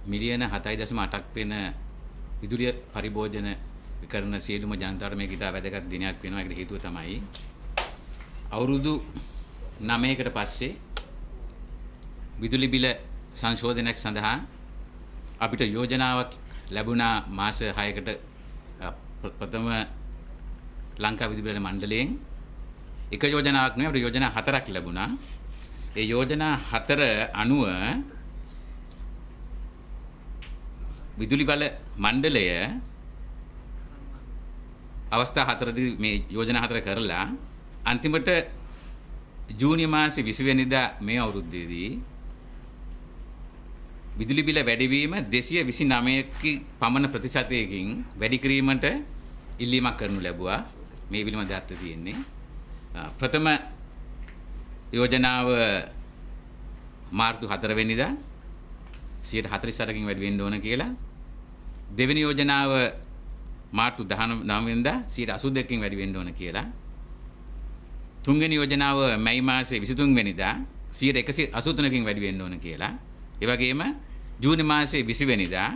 මිලියන 7.8ක් වෙන විදුලිය පරිභෝජන කරන සියලුම ජනතාවට මේක ඉතා වැදගත් දිනයක් වෙනවා. ඒකට හේතුව තමයි අවුරුදු 9කට පස්සේ විදුලි බිල සංශෝධනයක් සඳහා අපිට යෝජනාවක් ලැබුණා මාස 6කට ප්‍රථම ලංකා විදුලි බිල මණ්ඩලයෙන්. එක යෝජනාවක් නෙවෙයි අපිට යෝජනා 4ක් ලැබුණා. ඒ යෝජනා 4 අනුව විදුලි බල මණ්ඩලය අවස්ථා 4දී මේ යෝජනා 4 කරලා අන්තිමට ජූනි මාසේ 20 වෙනිදා මේ අවුරුද්දේදී විදුලි බිල වැඩිවීම 229ක පමණ ප්‍රතිශතයකින් වැඩි කිරීමට ඉල්ලීමක් කරනු ලැබුවා. මේ පිළිබඳ දත්ත තියෙන්නේ. ප්‍රථම යෝජනාව මාර්තු 4 වෙනිදා 148කින් වැඩි වෙන්න ඕන කියලා. දෙවෙනි යෝජනාව මාර්තු 19 වෙනිදා 182කින් වැඩි වෙන්න ඕන කියලා. තුන්වෙනි යෝජනාව මැයි මාසේ 23 වෙනිදා 183කින් වැඩි වෙන්න ඕන කියලා. ඒ වගේම ජූනි මාසේ 20 වෙනිදා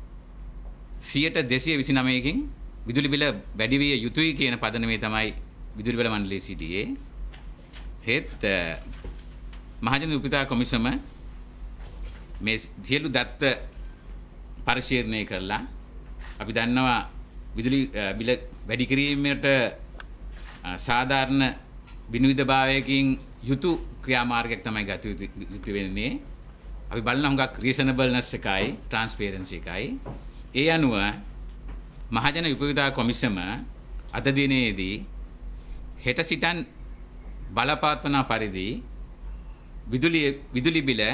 229කින් විදුලි බිල වැඩි විය යුතුයි කියන පදනමේ තමයි විදුලි බල මණ්ඩලයේ සිටියේ. හෙත් මහජන උපිතා කොමිසම මේ සියලු දත්ත පරිශීලනය කරලා අපි දන්නවා විදුලි බිල වැඩි කිරීමට සාධාරණ විනිවිදභාවයකින් යුතු ක්‍රියාමාර්ගයක් තමයි ගත යුතු වෙන්නේ. අපි බලන හුඟක් රීසනබල්නස් එකයි ට්‍රාන්ස්පරන්සි එකයි. ඒ අනුව මහජන උපයෝගිතා කොමිසම අද දිනේදී හෙට සිටන් බලපවත්වන පරිදි විදුලි බිල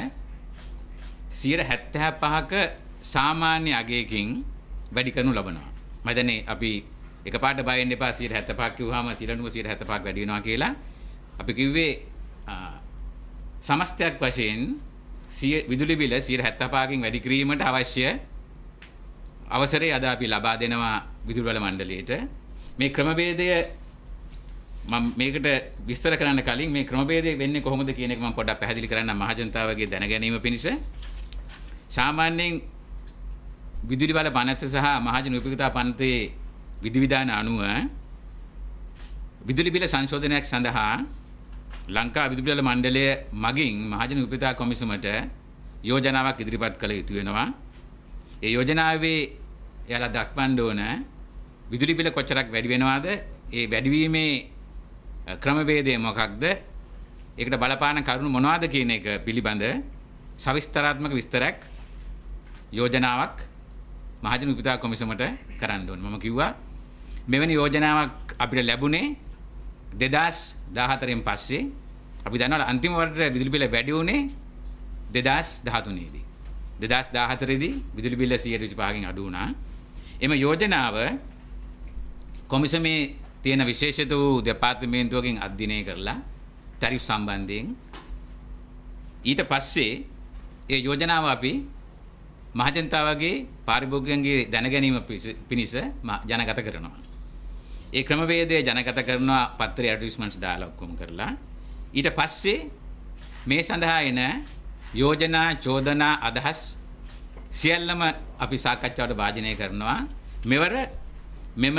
75ක සාමාන්‍ය අගයකින් වැඩි කරනු ලබනවා. මම හිතන්නේ අපි එකපාරට බය වෙන්න එපා 75ක් කිව්වහම සිලනුව 75ක් වැඩි වෙනවා කියලා. අපි කිව්වේ සමස්තයක් වශයෙන් විදුලි බිල 75කින් වැඩි කිරීමට අවශ්‍ය අවසරය අද අපි ලබා දෙනවා විදුලි බල මණ්ඩලයට. මේ ක්‍රමවේදය මම මේකට විස්තර කරන්න කලින් මේ ක්‍රමවේදය වෙන්නේ කොහොමද කියන එක මම පොඩ්ඩක් පැහැදිලි කරන්න මහජනතාවගේ දැන ගැනීම පිණිස. සාමාන්‍යයෙන් විදුලි බල පනත සහ මහජන උපයෝගිතා පනතේ විධිවිධාන අනුව විදුලි බිල සංශෝධනයක් සඳහා ලංකා විදුලි බල මණ්ඩලය මගින් මහජන උපයෝගිතා කොමිසමට යෝජනාවක් ඉදිරිපත් කළ යුතු වෙනවා. ඒ යෝජනාවේ එයාලා දක්වන්න ඕන විදුලි බිල කොච්චරක් වැඩි වෙනවද? ඒ වැඩිවීමේ ක්‍රමවේදය මොකක්ද? ඒකට බලපාන කරුණු මොනවද කියන එක පිළිබඳ සවිස්තරාත්මක විස්තරයක් යෝජනාවක් මහජන උපයෝගිතා කොමිසමට කරන්න ඕන. මම කිව්වා මෙවැනි යෝජනාවක් අපිට ලැබුණේ 2014න් පස්සේ. අපි දන්නවා අන්තිම වරට විදුලි බිල වැඩි වුණේ 2013 දී. 2014 දී විදුලි බිල 125කින් අඩු වුණා. එම යෝජනාව කොමිසමේ තියෙන විශේෂිත වූ දෙපාර්තමේන්තුවකින් අධ්‍යයනය කරලා ටැරිෆ් සම්බන්ධයෙන් ඊට පස්සේ ඒ යෝජනාව අපි මහජනතාවගේ පාරිභෝගිකයන්ගේ දැනගැනීම පිණිස ජනගත කරනවා. ඒ ක්‍රමවේදය ජනගත කරනවා පත්‍රය ඇඩ්වර්ටයිස්මන්ට්ස් දාලා ඔක්කොම කරලා. ඊට පස්සේ මේ සඳහා එන යෝජනා චෝදනා අදහස් සියල්ලම අපි සාකච්ඡාවට භාජනය කරනවා. මෙම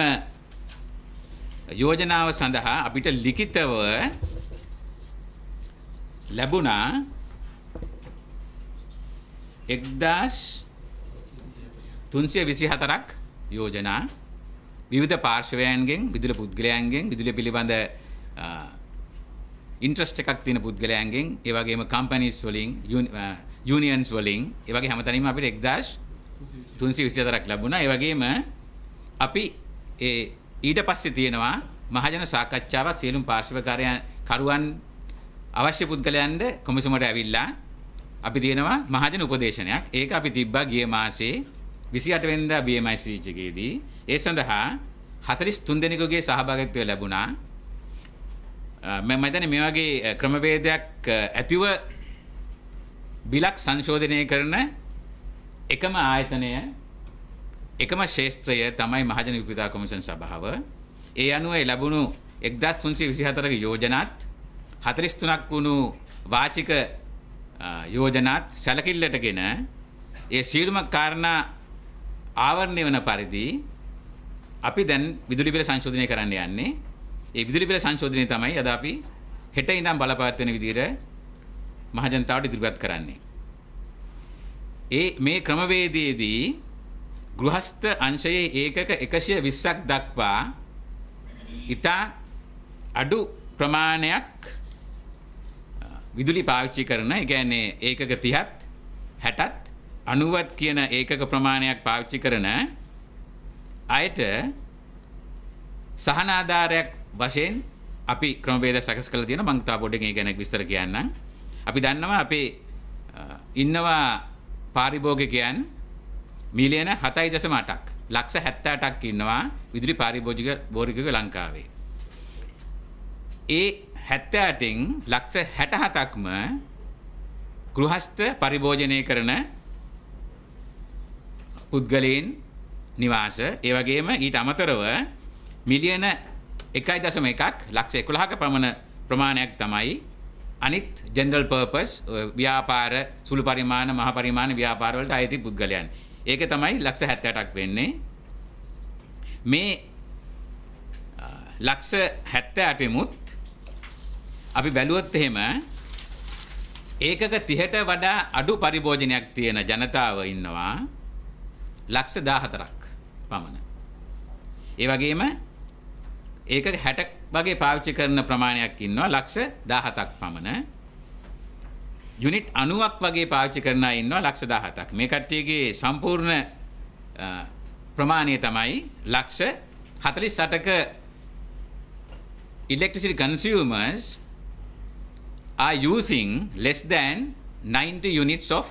යෝජනාව සඳහා අපිට ලිඛිතව ලැබුණා 1324ක් යෝජනා විවිධ පාර්ශවයන්ගෙන් විදුලි පුද්ගලයන්ගෙන් විදුලිය පිළිබඳ ඉන්ට්‍රස්ට් එකක් තියෙන පුද්ගලයන්ගෙන් ඒ වගේම කම්පැනිස් වලින් යුනියන්ස් වලින් ඒ වගේ හැමතැනම අපිට 1324ක් ලැබුණා. ඒ වගේම අපි ඊට පස්සේ තියෙනවා මහජන සාකච්ඡාවක් සියලුම පාර්ශවකරුවන් අවශ්‍ය පුද්ගලයන්ට කොමිසමට ඇවිල්ලා අපි තියෙනවා මහජන උපදේශනයක්. ඒක අපි තිබ්බා ගිය මාසේ 28 වෙනිදා BMIC එකේදී. ඒ සඳහා 43 දෙනෙකුගේ සහභාගීත්වය ලැබුණා. මම හිතන්නේ මේ වගේ ක්‍රමවේදයක් ඇතිව බිලක් සංශෝධනය කරන එකම ආයතනය එකම ශාස්ත්‍රය තමයි මහජන උපයෝගිතා කොමිෂන් සභාව. ඒ අනුව ලැබුණු 1324ක යෝජනාත් 43ක් වුණු වාචික යෝජනාත් සැලකිල්ලටගෙන ඒ සියලුම කාරණා ආවරණය වන පරිදි අපි දැන් විදුලි බිල සංශෝධනය කරන්න යන්නේ. ඒ විදුලි බිල සංශෝධනය තමයි අද අපි හෙට ඉඳන් බලපෑත් වෙන විදිහට මහජනතාවට ඉදිරිපත් කරන්නේ. මේ ක්‍රමවේදයේදී ගෘහස්ත අංශයේ ඒකක 120ක් දක්වා ඉතා අඩු ප්‍රමාණයක් විදුලි පාවිච්චි කරන, ඒ කියන්නේ ඒකක 30ත් 60ත් 90ත් කියන ඒකක ප්‍රමාණයක් පාවිච්චි කරන අයට සහන ආධාරයක් වශයෙන් අපි ක්‍රමවේද සකස් කරලා තියෙනවා. මම තා පොඩ්ඩක් ඒ ගැන විස්තර කියන්නම්. අපි දන්නවා අපේ ඉන්නවා පාරිභෝගිකයන් මිලියන 7.8ක් ලක්ෂ 78ක් ඉන්නවා විදුලි පාරිභෝගිකයෝ ලංකාවේ. ඒ 78න් ලක්ෂ 67ක්ම ගෘහස්ත පරිභෝජනය කරන පුද්ගලයන් නිවාස. ඒ වගේම ඊට අමතරව මිලියන 1.1ක් ලක්ෂ 11ක පමණ ප්‍රමාණයක් තමයි අනිත් ජෙනරල් පර්පස් ව්‍යාපාර සුළු පරිමාණ මහ පරිමාණ ව්‍යාපාර වලට අයිති පුද්ගලයන්. ඒක තමයි ලක්ෂ 78ක් වෙන්නේ. මේ ලක්ෂ 78මුත් අපි බැලුවොත් එහෙම ඒකක 30ට වඩා අඩු පරිභෝජනයක් තියෙන ජනතාව ඉන්නවා ලක්ෂ 14ක් පමණ. ඒ වගේම ඒකක 60ක් වගේ පාවිච්චි කරන ප්‍රමාණයක් ඉන්නවා ලක්ෂ 17ක් පමණ. යුනිට් 90ක් වගේ පාවිච්චි කරන අය ඉන්නවා ලක්ෂ 17ක්. මේ කට්ටියගේ සම්පූර්ණ ප්‍රමාණය තමයි ලක්ෂ 48ක electricity consumers are using less than 90 units of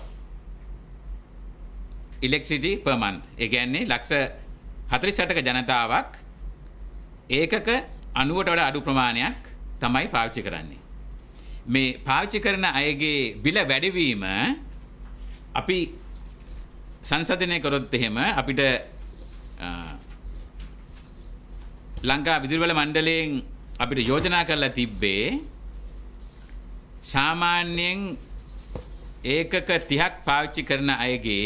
electricity per month. ඒ කියන්නේ ලක්ෂ 48ක ජනතාවක් ඒකක 90ට වඩා අඩු ප්‍රමාණයක් තමයි පාවිච්චි කරන්නේ. මේ පාවිච්චි කරන අයගේ බිල වැඩිවීම අපි සංසන්දනය කරොත් එහෙම අපිට ලංකා විදුලි බල මණ්ඩලයෙන් අපිට යෝජනා කරලා තිබ්බේ සාමාන්‍යයෙන් ඒකක 30ක් පාවිච්චි කරන අයගේ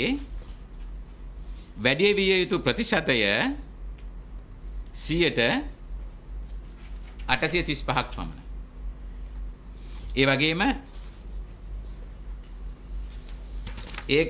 වැඩි විය යුතු ප්‍රතිශතය 835ක් පමණ. ඒ වගේම ඒකක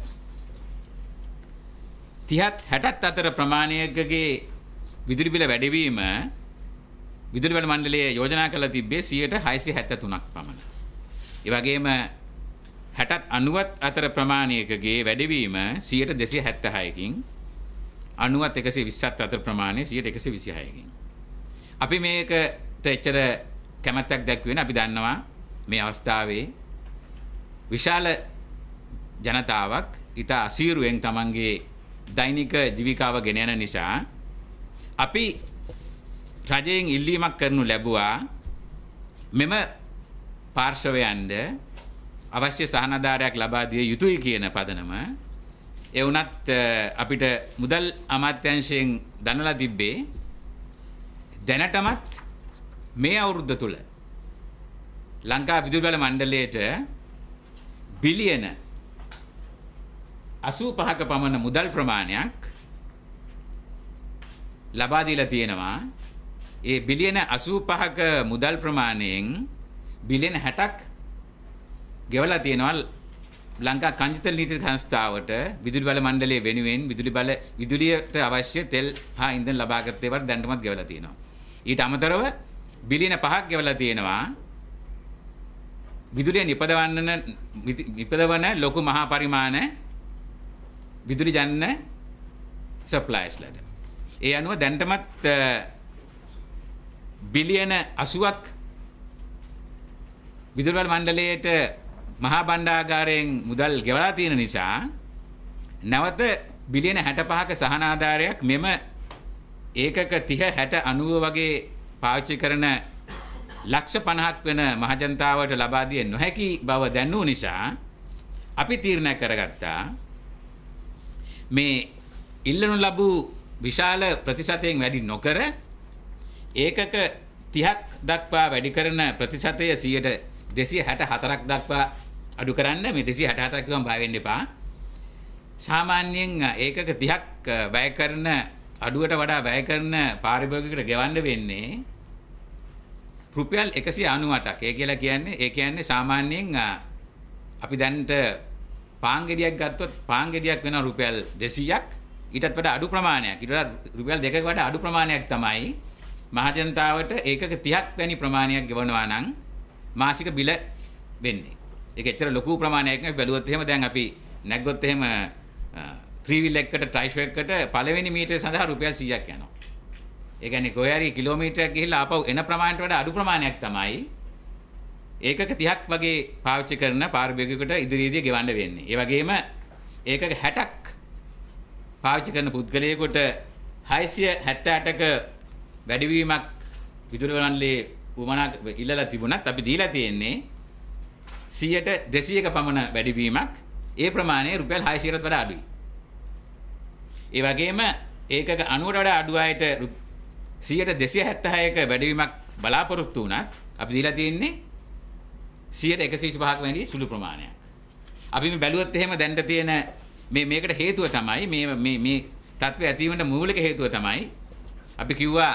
30ත් 60ත් අතර ප්‍රමාණයකගේ විදුලි බිල වැඩිවීම විදුලි බල මණ්ඩලය යෝජනා කරලා තිබ්බේ 673ක් පමණ. ඒ වගේම 60ත් 90ත් අතර ප්‍රමාණයකගේ වැඩිවීම 276කින් 90ත් 120ත් අතර ප්‍රමාණය 126කින්. අපි මේකට එච්චර කැමැත්තක් දැක්වෙන අපි දන්නවා මේ අවස්ථාවේ විශාල ජනතාවක් ඉතා අසීරුවෙන් තමන්ගේ දෛනික ජීවිකාව ගෙන යන නිසා අපි රජයෙන් ඉල්ලීමක් කරනු ලැබුවා මෙම පාර්ශවයන්ට අවශ්‍ය සහනාධාරයක් ලබා දිය යුතුයි කියන පදනම. ඒ වුණත් අපිට මුදල් අමාත්‍යාංශයෙන් දනලා තිබ්බේ දැනටමත් මේ අවුරුද්ද තුල ලංකා විදුලි බල මණ්ඩලයට බිලියන 85ක පමණ මුදල් ප්‍රමාණයක් ලබා දීලා තියෙනවා. ඒ බිලියන 85ක මුදල් ප්‍රමාණයෙන් බිලියන 60ක් ගෙවලා තියෙනවා ලංකා කංජිතල නීති සංස්ථාවට විදුලි බල මණ්ඩලය වෙනුවෙන් විදුලියට අවශ්‍ය තෙල් හා ඉන්ධන ලබාගත් ඒවාට දැනටමත් ගෙවලා තියෙනවා. ඊට අමතරව බිලියන 5ක් ගෙවලා තියෙනවා විදුලිය නිපදවන ලොකු මහා පරිමාණ විදුලි ජන්න සප්ලයර්ස්ලට. ඒ අනුව දැනටමත් බිලියන 80ක් විදුලි බල මණ්ඩලයට මහා භණ්ඩාගාරයෙන් මුදල් ගෙවලා තියෙන නිසා නැවත බිලියන 65ක සහනාධාරයක් මෙම ඒකක 30 60 90 වගේ පාවිච්චි කරන ලක්ෂ 50ක් වෙන මහජනතාවට ලබා දිය නොහැකි බව දැනු නිසා අපි තීරණය කරගත්තා මේ ඉල්ලනු ලැබූ විශාල ප්‍රතිශතයෙන් වැඩි නොකර ඒකක 30ක් දක්වා වැඩි කරන ප්‍රතිශතය 264ක් දක්වා අඩු කරන්න. මේ 264ක් කියවම බය වෙන්න එපා. සාමාන්‍යයෙන් ඒකක 30ක් වැය කරන අඩුවට වඩා වැය කරන පාරිභෝගිකයට ගෙවන්න වෙන්නේ රුපියල් 198ක්. ඒ කියන්නේ සාමාන්‍යයෙන් අපි දැන්ට පාන් ගෙඩියක් ගත්තොත් පාන් ගෙඩියක් වෙනවා රුපියල් 200ක්. ඊටත් වඩා අඩු ප්‍රමාණයක්. ඊට වඩා රුපියල් 2ක වඩා අඩු ප්‍රමාණයක් තමයි මහජනතාවට ඒකක 30ක් වැනි ප්‍රමාණයක් ගෙවනවා නම් මාසික බිල වෙන්නේ. ඒක එච්චර ලොකු ප්‍රමාණයක් නෙවෙයි. බැලුවොත් එහෙම දැන් අපි නැග්ගොත් එහෙම 3 wheel එකකට ට්‍රයිෆ් එකකට පළවෙනි මීටරේ සඳහා රුපියල් 100ක් යනවා. ඒ කියන්නේ කොහේ කිලෝමීටරයක් ගිහිල්ලා ආපහු එන ප්‍රමාණයට වඩා අඩු ප්‍රමාණයක් තමයි ඒකක 30ක් වගේ පාවිච්චි කරන පාරිභෝගිකයට ඉදිරියේදී ගෙවන්න වෙන්නේ. ඒ වගේම ඒකක 60ක් පාවිච්චි කරන පුද්ගලයෙකුට 678ක වැඩිවීමක් විදුලි වලල්ලේ උමනා ඉල්ලලා තිබුණත් අපි දීලා තියෙන්නේ 100ට 200ක පමණ වැඩිවීමක්. ඒ ප්‍රමාණය රුපියල් 600කට වඩා අඩුයි. ඒ වගේම ඒකක 90ට වඩා අඩු අයට 100ට 276ක වැඩිවීමක් බලාපොරොත්තු වුණත් අපි දීලා තියෙන්නේ 100ට 125ක වැඩි සුළු ප්‍රමාණයක්. අපි මේ බැලුවොත් එහෙම දැන්ට තියෙන මේකට හේතුව තමයි මේ තත්ත්වය ඇතිවීමට මූලික හේතුව තමයි අපි කිව්වා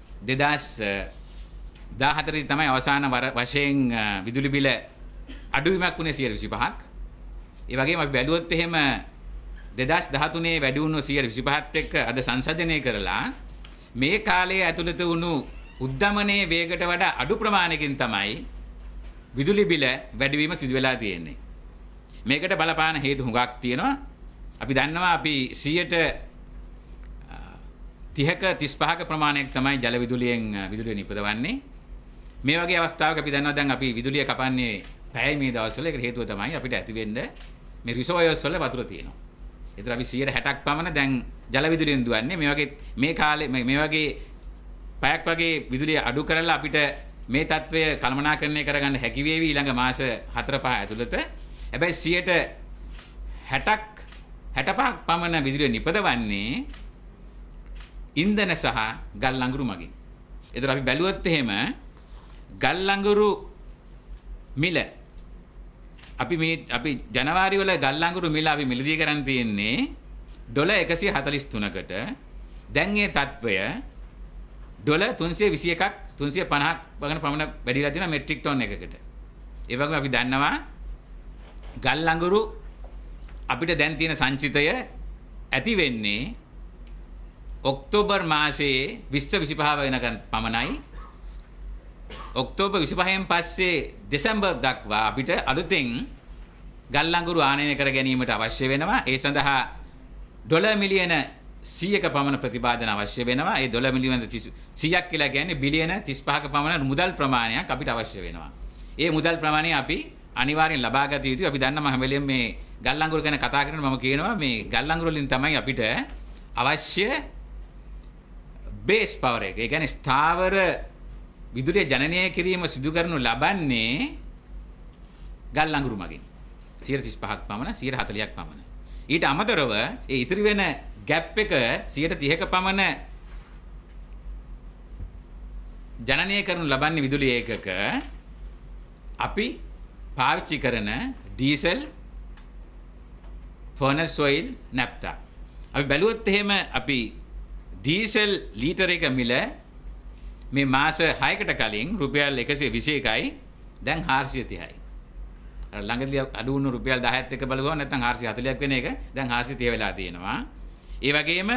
2014 තමයි අවසාන වශයෙන් විදුලි බිල අඩුවීමක් වුණේ 125ක්. ඒ වගේම අපි බැලුවොත් එහෙම 2013 වැඩි වුණු 125ත් එක්ක අද සංසන්දනය කරලා මේ කාලයේ ඇතුළත වුණු උද්දමනයේ වේගයට වඩා අඩු ප්‍රමාණයකින් තමයි විදුලි බිල වැඩිවීම සිදු වෙලා තියෙන්නේ. මේකට බලපාන හේතු හුඟක් තියෙනවා. අපි දන්නවා අපි 100ට 30ක 35ක ප්‍රමාණයක් තමයි ජල විදුලියෙන් විදුලිය නිපදවන්නේ. මේ වගේ අවස්ථාවක අපි දන්නවා දැන් අපි විදුලිය කපන්නේ පැයයි මේ දවස්වල. ඒකට හේතුව තමයි අපිට ඇති වෙන්න මේ රිසර්වයර්ස් වල වතුර තියෙනවා. ඒතර අපි 160ක් පමණ දැන් ජල විදුලියෙන් දුවන්නේ. මේ වගේ මේ කාලේ මේ වගේ පැයක් වගේ විදුලිය අඩු කරලා අපිට මේ තත්වය කළමනාකරණය කරගන්න හැකි වේවි ඊළඟ මාස 4-5 ඇතුළත. හැබැයි 65ක් පමණ විදුලිය නිපදවන්නේ ඉන්ධන සහ ගල් ලංගුරු මගින්. ඒතර අපි බැලුවොත් එහෙම ගල් ලංගුරු මිල අපි ජනවාරි වල ගල් ලංගුරු මිල අපි මිලදී කරන් තියෙන්නේ ඩොලර් 143කට. දැන් මේ තත්වය ඩොලර් 321ක් 350ක් වගේ පමණ වැඩිලා තියෙනවා මෙට්‍රික් ටන් එකකට. ඒ වගේම අපි දන්නවා ගල් ලංගුරු අපිට දැන් තියෙන සංචිතය ඇති වෙන්නේ ඔක්තෝබර් මාසයේ 20-25 වෙනකන් පමණයි. ඔක්තෝබර් 25න් පස්සේ දෙසැම්බර් දක්වා අපිට අලුතෙන් ගල් ලංගුරු ආනයනය කර ගැනීමට අවශ්‍ය වෙනවා. ඒ සඳහා ඩොලර් මිලියන 100ක පමණ ප්‍රතිපාදන අවශ්‍ය වෙනවා. ඒ ඩොලර් මිලියන 100ක් කියලා කියන්නේ බිලියන 35ක පමණ මුදල් ප්‍රමාණයක් අපිට අවශ්‍ය වෙනවා. ඒ මුදල් ප්‍රමාණය අපි අනිවාර්යෙන් ලබා ගත යුතුයි. අපි දන්නවා හැම වෙලෙම මේ ගල් ලංගුරු ගැන කතා කරනකොට මම කියනවා මේ ගල් ලංගුරු වලින් තමයි අපිට අවශ්‍ය බේස් පවර් එක. ඒ කියන්නේ ස්ථාවර විදුලිය ජනනය කිරීම සිදු කරනු ලබන්නේ ගල් ලංගුරු මගින්. 135ක් පමණ 140ක් පමණ. ඊට අමතරව ඒ ඉතිරි වෙන ગેප් එක 130ක පමණ ජනනය කරනු ලබන්නේ විදුලි ඒකක අපි පාවිච්චි කරන ඩීසල් ෆර්නස් ඔයිල් නැප්තා. අපි බැලුවොත් එහෙම අපි ඩීසල් ලීටර එක මිල මේ මාස 6කට කලින් රුපියල් 121යි දැන් 430යි. අර ළඟදී අඩු වුණු රුපියල් 10ත් එක බලගුවා නැත්නම් 440ක් වෙන එක දැන් 430 වෙලා තියෙනවා. ඒ වගේම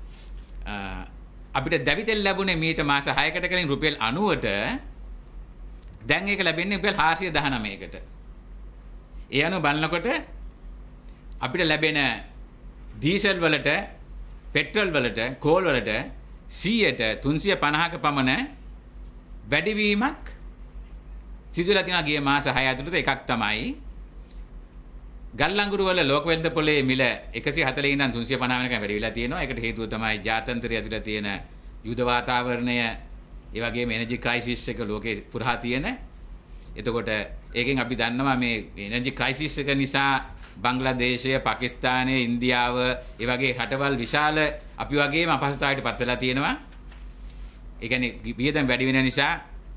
අපිට දැවිතෙල් ලැබුණේ මීට මාස 6කට කලින් රුපියල් 90ට දැන් ඒක ලැබෙන්නේ රුපියල් 419කට. ඒ අනුව බලනකොට අපිට ලැබෙන ඩීසල් වලට පෙට්‍රල් වලට කෝල් වලට 100ට 350ක පමණ වැඩිවීමක් සිදුවලා තියෙනවා ගිය මාස 6 ඇතුළත. එකක් තමයි ගල් ලංගුරු වල ලෝක වෙළඳ පොලේ මිල 140 ඉඳන් 350 වෙනකම් වැඩි වෙලා තියෙනවා. ඒකට හේතුව තමයි ජාත්‍යන්තරය ඇතුළත තියෙන යුද වාතාවරණය, ඒ වගේම එනර්ජි ක්‍රයිසිස් එක ලෝකේ පුරා තියෙන. එතකොට ඒකෙන් අපි දන්නවා මේ එනර්ජි ක්‍රයිසිස් එක නිසා බංග්ලාදේශය, පාකිස්තානය, ඉන්දියාව ඒ වගේ රටවල් විශාල අපි වගේම අපහසුතාවයට පත් වෙලා තියෙනවා. ඒ කියන්නේ වියදම් වැඩි වෙන නිසා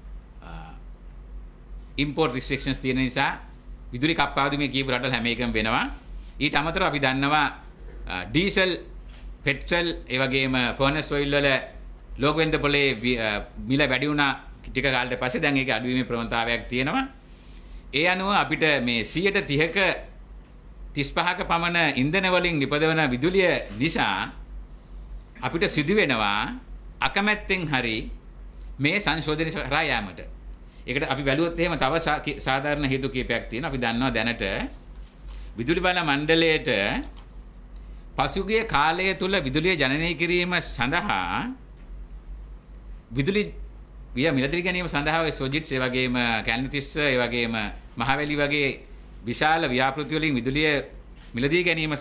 import restrictions තියෙන නිසා විදුලි කප්පාදු මේ කීප රටවල් හැම එකම වෙනවා. ඊට අමතරව අපි දන්නවා ඩීසල් පෙට්‍රල් ඒ වගේම ෆර්නස් ඔයිල් වල ලෝක වෙළඳ පොලේ මිල වැඩි වුණා ටික කාලයකට පස්සේ දැන් ඒක අඩුවීමේ ප්‍රවණතාවයක් තියෙනවා. ඒ අනුව අපිට මේ 30%ක 35ක පමණ ඉන්ධන වලින් නිපදවන විදුලිය නිසා අපිට සිදු වෙනවා අකමැත්තෙන් හරි මේ සංශෝධනය කරා යාමට. ඒකට අපි බැලුවොත් එහෙම තව සාධාරණ හේතු කීපයක් තියෙනවා. අපි දන්නවා දැනට විදුලි බල මණ්ඩලයට පසුගිය කාලය තුල විදුලිය ජනනය කිරීම සඳහා විදුලි මිලදී ගැනීම සඳහා ඔය සොජිට්ස් ඒ වගේම කැලණිතිස්ස ඒ වගේම මහවැලි වගේ විශාල ව්‍යාපෘති වලින් විදුලිය මිලදී ගැනීම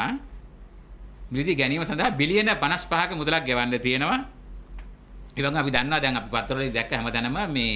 සඳහා බිලියන 55ක මුදලක් ගෙවන්න තියෙනවා. ඒ වගේම අපි දන්නවා දැන් අපි පත්තරවල දැක්ක හැමතැනම මේ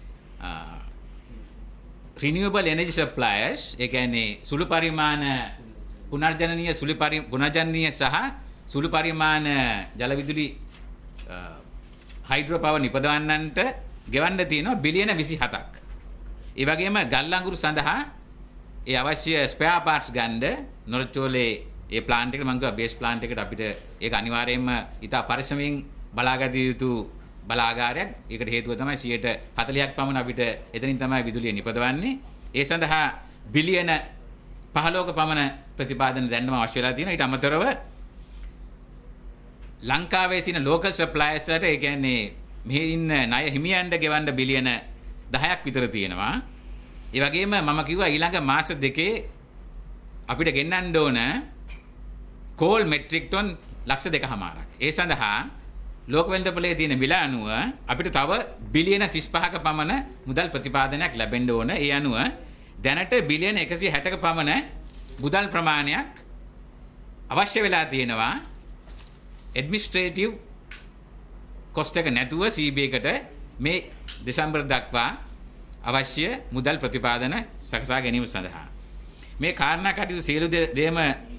renewable energy suppliers ඒ කියන්නේ සුළු පරිමාණ පුනර්ජනනීය සහ සුළු පරිමාණ ජල විදුලි හයිඩ්‍රෝ පවර් නිපදවන්නන්ට ගෙවන්න තියෙනවා බිලියන 27ක්. ඒ වගේම ගල් අඟුරු සඳහා ඒ අවශ්‍ය ස්පෙයා පාර්ට්ස් ගන්න නොරචෝලේ ඒ ප්ලාන්ට් එකට මම කිව්වා බේස් ප්ලාන්ට් එකට අපිට ඒක අනිවාර්යයෙන්ම ඉතා පරිස්සමෙන් බලාගත යුතු බලාගාරයක්. ඒකට හේතුව තමයි 40ක් පමණ අපිට එතනින් තමයි විදුලිය නිපදවන්නේ. ඒ සඳහා බිලියන 15ක පමණ ප්‍රතිපාදන දැන්නම අවශ්‍ය වෙලා තියෙනවා. ඊට අමතරව ලංකාවේ තියෙන local suppliers වලට ඒ කියන්නේ මෙහි ඉන්න ණය හිමියන්ට ගෙවන්න බිලියන 10ක් විතර තියෙනවා. ඒ වගේම මම කිව්වා ඊළඟ මාස දෙකේ අපිට ගෙන්නන්න ඕන කෝල් මෙට්‍රික් ටන් ලක්ෂ 2.5ක්. ඒ සඳහා ලෝක වෙළඳ පොලේ තියෙන මිල අනුව අපිට තව බිලියන 35ක පමණ මුදල් ප්‍රතිපාදනයක් ලැබෙන්න ඕන. ඒ අනුව දැනට බිලියන 160ක පමණ මුදල් ප්‍රමාණයක් අවශ්‍ය වෙලා තියෙනවා ඇඩ්මිනිස්ට්‍රේටිව් කොස්ට් එක නැතුව CB එකට මේ දෙසැම්බර් දක්වා අවශ්‍ය මුදල් ප්‍රතිපාදන සකසා ගැනීම සඳහා මේ කාරණා කටයුතු සියලු දේම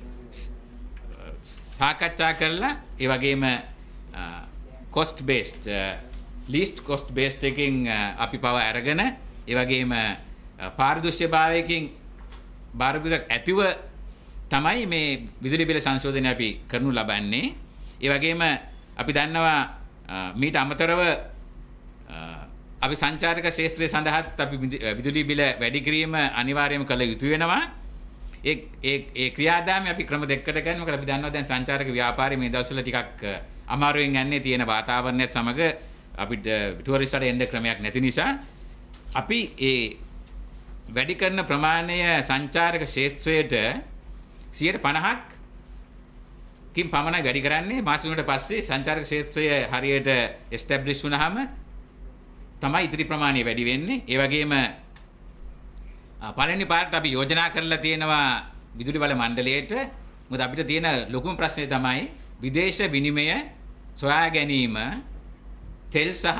සාකච්ඡා කරලා ඒ වගේම cost based least cost based එකකින් අපි පව අරගෙන ඒ වගේම පාරදෘශ්‍යභාවයකින් බාරපිටක් ඇතිව තමයි මේ විදුලි බිල සංශෝධනය අපි කරනු ලබන්නේ. ඒ වගේම අපි දන්නවා මීට අමතරව අපි සංචාරක ක්ෂේත්‍රය සඳහාත් අපි විදුලි බිල වැඩි කිරීම අනිවාර්යයෙන්ම කළ යුතු වෙනවා. ඒ ක්‍රියාදාමය අපි ක්‍රම දෙකකට කරනවා. මොකද අපි දන්නවා දැන් සංචාරක ව්‍යාපාරයේ මේ දවස්වල ටිකක් අමාරුවෙන් යන්නේ තියෙන වාතාවරණයත් සමග අපිට ටුවරිස්ට්ට එන්න ක්‍රමයක් නැති නිසා අපි ඒ වැඩි කරන ප්‍රමාණය සංචාරක ක්ෂේත්‍රයට 50%ක් කින් පමණයි වැඩි කරන්නේ. මාස තුනකට පස්සේ සංචාරක ක්ෂේත්‍රය හරියට එස්ටැබ්ලිෂ් වුණාම තමයි ඉතිරි ප්‍රමාණය වැඩි වෙන්නේ. ඒ වගේම පළවෙනි පාරට අපි යෝජනා කරලා තියෙනවා විදුලි බල මණ්ඩලයට. මොකද අපිට තියෙන ලොකුම ප්‍රශ්නේ තමයි විදේශ විනිමය සොයා ගැනීම, තෙල් සහ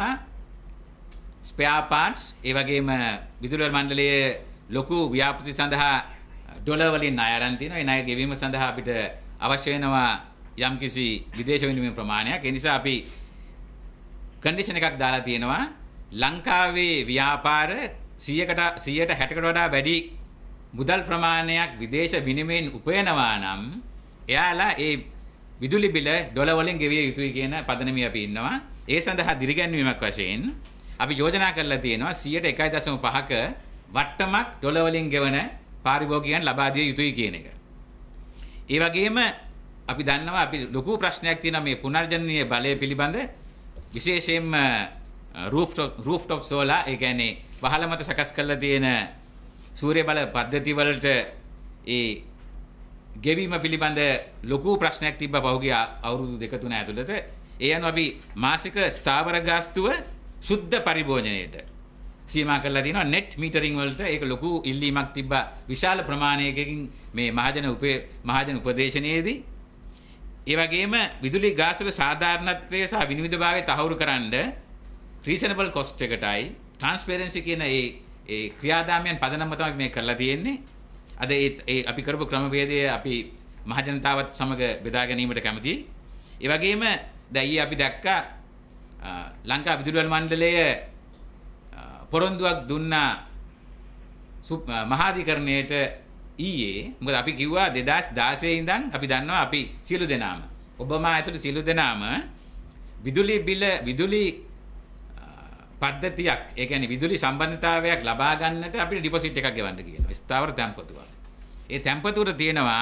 ස්පෙයා පාර්ට්ස්. ඒ වගේම විදුලි බල මණ්ඩලයේ ලොකු ව්‍යාපෘති සඳහා ඩොලර් වලින් ණය අරන් තියෙනවා. ඒ ණය ගෙවීම සඳහා අපිට අවශ්‍ය වෙනවා යම්කිසි විදේශ විනිමය ප්‍රමාණයක්. ඒ නිසා අපි කන්ඩිෂන් එකක් දාලා තියෙනවා ලංකාවේ ව්‍යාපාර 160කට වඩා වැඩි මුදල් ප්‍රමාණයක් විදේශ විනිමයෙන් උපයනවා නම් එයාලා ඒ විදුලි බිල ඩොලර් වලින් ගෙවිය යුතුයි කියන පදනමේ අපි ඉන්නවා. ඒ සඳහා දිරිගැන්වීමක් වශයෙන් අපි යෝජනා කරලා තියෙනවා 101.5ක වට්ටමක් ඩොලර් වලින් ගෙවන පාරිභෝගිකයන් ලබා දිය යුතුයි කියන එක. ඒ වගේම අපි දන්නවා අපි ලොකු ප්‍රශ්නයක් තියෙනවා මේ පුනර්ජනනීය බලය පිළිබඳ විශේෂයෙන්ම rooftop solar ඒ කියන්නේ වහල මත සකස් කරලා තියෙන සූර්ය බල පද්ධති වලට ඒ ගෙවීම පිළිබඳ ලොකු ප්‍රශ්නයක් තිබ්බා පහුගිය අවුරුදු 2-3 ඇතුළත. ඒ අනුව අපි මාසික ස්ථාවර ගාස්තුව සුද්ධ පරිභෝජනයේට සීමා කරලා තියෙනවා net metering වලට. ඒක ලොකු ඉල්ලීමක් තිබ්බා විශාල ප්‍රමාණයකින් මේ මහජන උපදේශනයේදී. ඒ වගේම විදුලි ගාස්තුවේ සාධාරණත්වය සහ විනිවිදභාවය තහවුරු කරන්න reasonable cost එකටයි transparency කියන ඒ ක්‍රියාදාමයන් පදනම තමයි මේ කරලා තියෙන්නේ. අද ඒ අපි කරපු ක්‍රමවේදය අපි මහජනතාවත් සමග බෙදා ගැනීමට කැමතියි. ඒ වගේම දැන් අපි දැක්කා ලංකා විදුලි බල මණ්ඩලය පොරොන්දුවක් දුන්නා මහාධිකරණයට ඊයේ මොකද අපි කිව්වා 2016 ඉඳන් අපි දන්නවා අපි සියලු දෙනාම ඔබමා ඇතුළු සියලු දෙනාම විදුලි පද්ධතියක් ඒ කියන්නේ විදුලි සම්බන්ධතාවයක් ලබා ගන්නට අපිට ඩිපොසිට් එකක් ගෙවන්න කියනවා. ස්ථාවර තැන්පතුවක්. ඒ තැන්පතුවර තියෙනවා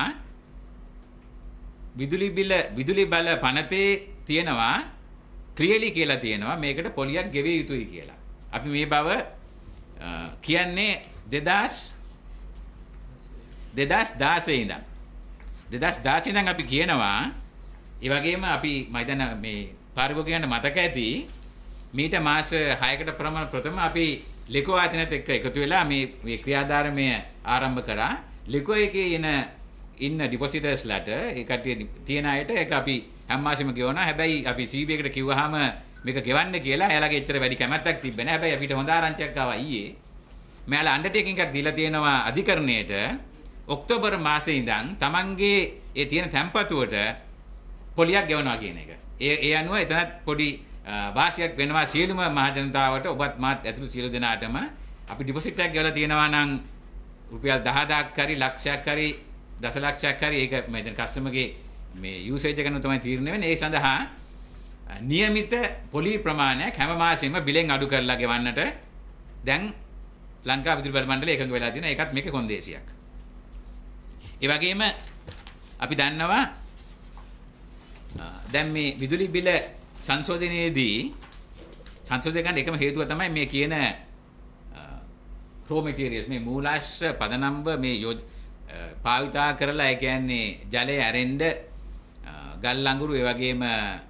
විදුලි බල පනතේ තියෙනවා ක්‍රියලි කියලා තියෙනවා මේකට පොලියක් ගෙවිය යුතුයි කියලා. අපි මේ බව කියන්නේ 2016 ඉඳන් 2016 ඉඳන් අපි කියනවා. ඒ වගේම අපි මම හිතන මේ පාරිභෝගිකයන්ට මතක ඇති මීට මාස 6කට ප්‍රථම අපි ලිකෝ ආයතනයත් එක්ක එකතු වෙලා මේ ක්‍රියාධාරමය ආරම්භ කරා. ලිකෝ එකේ ඉන්න ඩිපොසිටර්ස්ලාට ඒ කට්ටිය තියෙන අයට ඒක අපි හැම මාසෙම ගෙවනවා. හැබැයි අපි CB එකට කිව්වහම මේක ගෙවන්න කියලා එයාලගේ එච්චර වැඩි කැමැත්තක් තිබ්බේ නැහැ. හැබැයි අපිට හොඳ ආරංචියක් ආවා ඊයේ. මෙයාලා අන්ඩර්ටේකින් එකක් දීලා තියෙනවා අධිකරණයට ඔක්තෝබර් මාසේ ඉඳන් තමන්ගේ ඒ තියෙන තැන්පතුවට පොලියක් ගෙවනවා කියන එක. ඒ අනුව එතනත් පොඩි වාසියක් වෙනවා සියලුම මහජනතාවට ඔබත් මාත් ඇතුළු සියලු දෙනාටම අපි ඩිපොසිට් එකක් ගෙවලා තියෙනවා නම් රුපියල් 10000ක් හරි ලක්ෂයක් හරි දසලක්ෂයක් හරි ඒක මම හිතන කස්ටමර්ගේ මේ යූසේජ් එක අනුව තමයි තීරණය වෙන්නේ. ඒ සඳහා નિયમિત පොලි ප්‍රමාණයක් හැම මාසෙම බිලෙන් අඩු කරලා ගෙවන්නට දැන් ලංකා විදුලි බල මණ්ඩලය එකඟ වෙලා තියෙනවා. ඒකත් මේකේ කොන්දේසියක්. ඒ වගේම අපි දන්නවා දැන් මේ විදුලි බිල සංශෝධනයේදී සංශෝධනය කරන්න එකම හේතුව තමයි මේ කියන raw materials මේ මූලාශ්‍ර පදනම්ව මේ භාවිතා කරලා ඒ කියන්නේ ජලය ඇරෙන්න ගල් ලඟුරු ඒ වගේම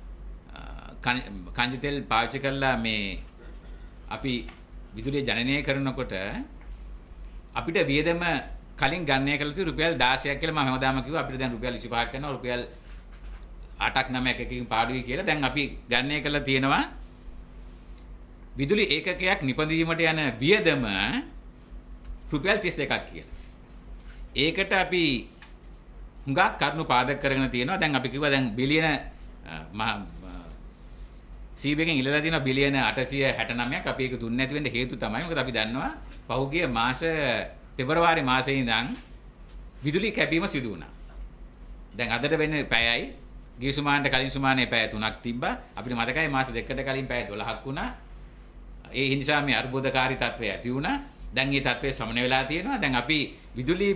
කංජ තෙල් පාවිච්චි කරලා මේ අපි විදුලිය ජනනය කරනකොට අපිට වියදම කලින් ගණනය කළ යුතු රුපියල් 16ක් කියලා මම හැමදාම කිව්වා. අපිට දැන් රුපියල් 25ක් කරනවා රුපියල් 8ක් 9ක් එකකින් පාඩුයි කියලා. දැන් අපි ගණනය කරලා තියෙනවා විදුලි ඒකකයක් නිපදවීමට යන වියදම රුපියල් 32ක් කියලා. ඒකට අපි හුඟක් කරුණු පාදක කරගෙන තියෙනවා. දැන් අපි කිව්වා දැන් බිලියන CB එකෙන් ඉල්ලලා තියෙනවා බිලියන 869ක්. අපි ඒක දුන්නේ නැති වෙන්න හේතුව තමයි මොකද අපි දන්නවා පහුගිය මාස පෙබරවාරි මාසයේ ඉඳන් විදුලි කැපීම සිදු වුණා. දැන් අදට වෙන්නේ පැයයි. ගිය සුමානට කලින් සුමානේ පැය 3ක් තිබ්බා. අපිට මතකයි මාස දෙකකට කලින් පැය 12ක් වුණා. ඒ නිසා මේ අර්බුදකාරී තත්ත්වය ඇති වුණා. දැන් මේ තත්ත්වය සමනය වෙලා තියෙනවා. දැන් අපි විදුලි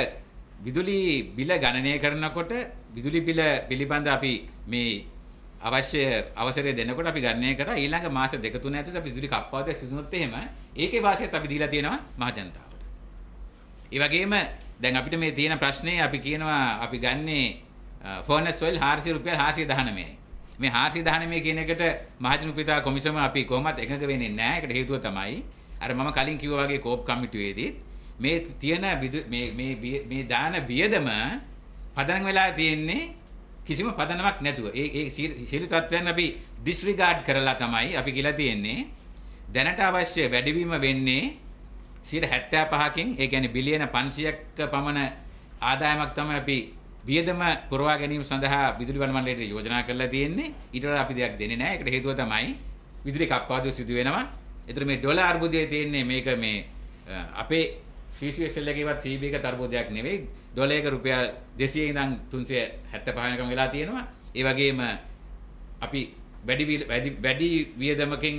බිල ගණනය කරනකොට විදුලි බිල පිළිබඳ අපි මේ අවශ්‍ය අවසරය දෙනකොට අපි ගණනය කරා ඊළඟ මාස 2-3 ඇතුළත අපි විදුලි කප්පාදුවක් සිදුනොත් එහෙම ඒකේ වාසියත් අපි දීලා තියෙනවා මහ ජනතාවට. ඒ වගේම දැන් අපිට මේ තියෙන ප්‍රශ්නේ අපි කියනවා අපි ගන්නේ ෆර්නස් ඔයිල් 400 රුපියල් 419යි. මේ 419 කියන එකට මහජන උපිතා කොමිසම අපි කොහොමත් එකඟ වෙන්නේ නැහැ. ඒකට හේතුව තමයි අර මම කලින් කිව්වා වගේ කෝප් කමිටුවේදී මේ තියෙන මේ දාන වියදම පදනම් වෙලා තියෙන්නේ කිසිම පදනමක් නැතුව. ඒ සියලු තත්ත්වයන් අපි ඩිස්රිගාඩ් කරලා තමයි අපි කියලා තියෙන්නේ. දැනට අවශ්‍ය වැඩිවීම වෙන්නේ 75%කින් ඒ කියන්නේ බිලියන 500ක පමණ ආදායමක් තමයි අපි වියදම පුරවා ගැනීම සඳහා විදුලි බල මණ්ඩලයට යෝජනා කරලා තියෙන්නේ. ඊට වඩා අපි දෙයක් දෙන්නේ නැහැ. ඒකට හේතුව තමයි විදුලි කප්පාදුව සිදු වෙනවා. ඒතර මේ ඩොලර් අර්බුදයේ තියෙන්නේ මේක මේ අපේ CCSL එකේවත් CB එක අර්බුදයක් නෙවෙයි. ඩොලර් එක රුපියල් 200 ඉඳන් 375 වෙනකම් වෙලා තියෙනවා. ඒ වගේම අපි වැඩි වියදමකින්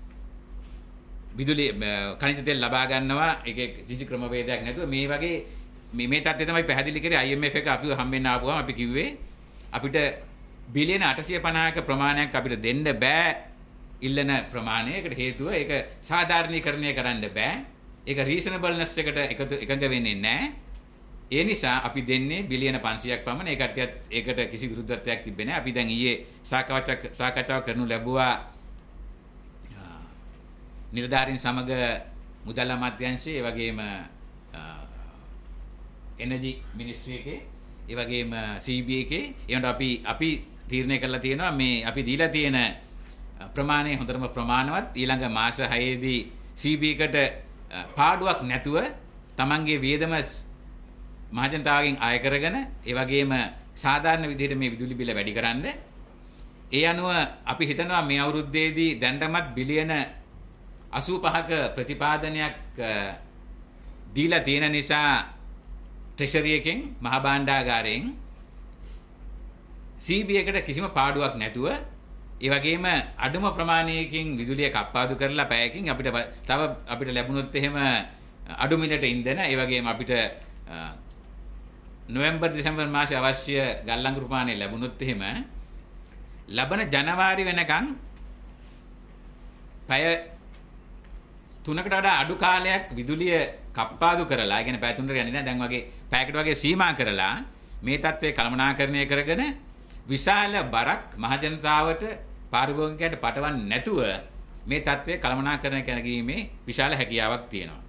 විදුලි කනිජ තෙල් ලබා ගන්නවා. ඒකේ කිසි ක්‍රමවේදයක් නැතුව මේ වගේ මේ තත්ත්වය තමයි පැහැදිලි කරේ IMF එක අපිව හම්බෙන්න ආපුවම අපි කිව්වේ අපිට බිලියන 850ක ප්‍රමාණයක් අපිට දෙන්න බෑ ඉල්ලන ප්‍රමාණය. ඒකට හේතුව ඒක සාධාරණීකරණය කරන්න බෑ. ඒක රීසනබල්නස් එකට එකඟ වෙන්නේ නැහැ. ඒ නිසා අපි දෙන්නේ බිලියන 500ක් පමණ. ඒ කට්ටියත් ඒකට කිසි විරුද්ධත්වයක් තිබෙන්නේ නැහැ. අපි දැන් ඊයේ සාකච්ඡාව කරනු ලැබුවා නිලධාරීන් සමග මුදල් අමාත්‍යාංශයේ ඒ වගේම එනර්ජි මිනිස්ට්‍රි එකේ ඒ වගේම CB එකේ ඒකට අපි තීරණය කරලා තියෙනවා මේ අපි දීලා තියෙන ප්‍රමාණය හොඳටම ප්‍රමාණවත් ඊළඟ මාස 6 දී CB එකට පාඩුවක් නැතුව තමන්ගේ වියදම මහජනතාවගෙන් අය කරගෙන ඒ වගේම සාධාරණ විදිහට මේ විදුලි බිල වැඩි කරන්න. ඒ අනුව අපි හිතනවා මේ අවුරුද්දේදී දැන්ටමත් බිලියන 85ක ප්‍රතිපාදනයක් දීලා තියෙන නිසා ට්‍රෙෂරි එකෙන් මහ භාණ්ඩාගාරයෙන් CB එකට කිසිම පාඩුවක් නැතුව ඒ වගේම අඩුම ප්‍රමාණයකින් විදුලිය කප්පාදු කරලා පැයකින් අපිට ලැබුණොත් එහෙම අඩු මිලට ඉන්ධන ඒ වගේම අපිට නොවැම්බර් දෙසැම්බර් මාසයේ අවශ්‍ය ගල්ලංගු ප්‍රමාණය ලැබුණොත් එහෙම ලබන ජනවාරි වෙනකන් පැය 3කට වඩා අඩු කාලයක් විදුලිය කප්පාදු කරලා, ඒ කියන්නේ පැය 3කට යන්නේ නැහැ, දැන් වගේ පැයකට වගේ සීමා කරලා මේ තත්ත්වය කළමනාකරණය කරගෙන විශාල බරක් මහ ජනතාවට පාරිභෝගිකයන්ට පටවන්නේ නැතුව මේ තත්ත්වය කළමනාකරණය කරගීමේ විශාල හැකියාවක් තියෙනවා.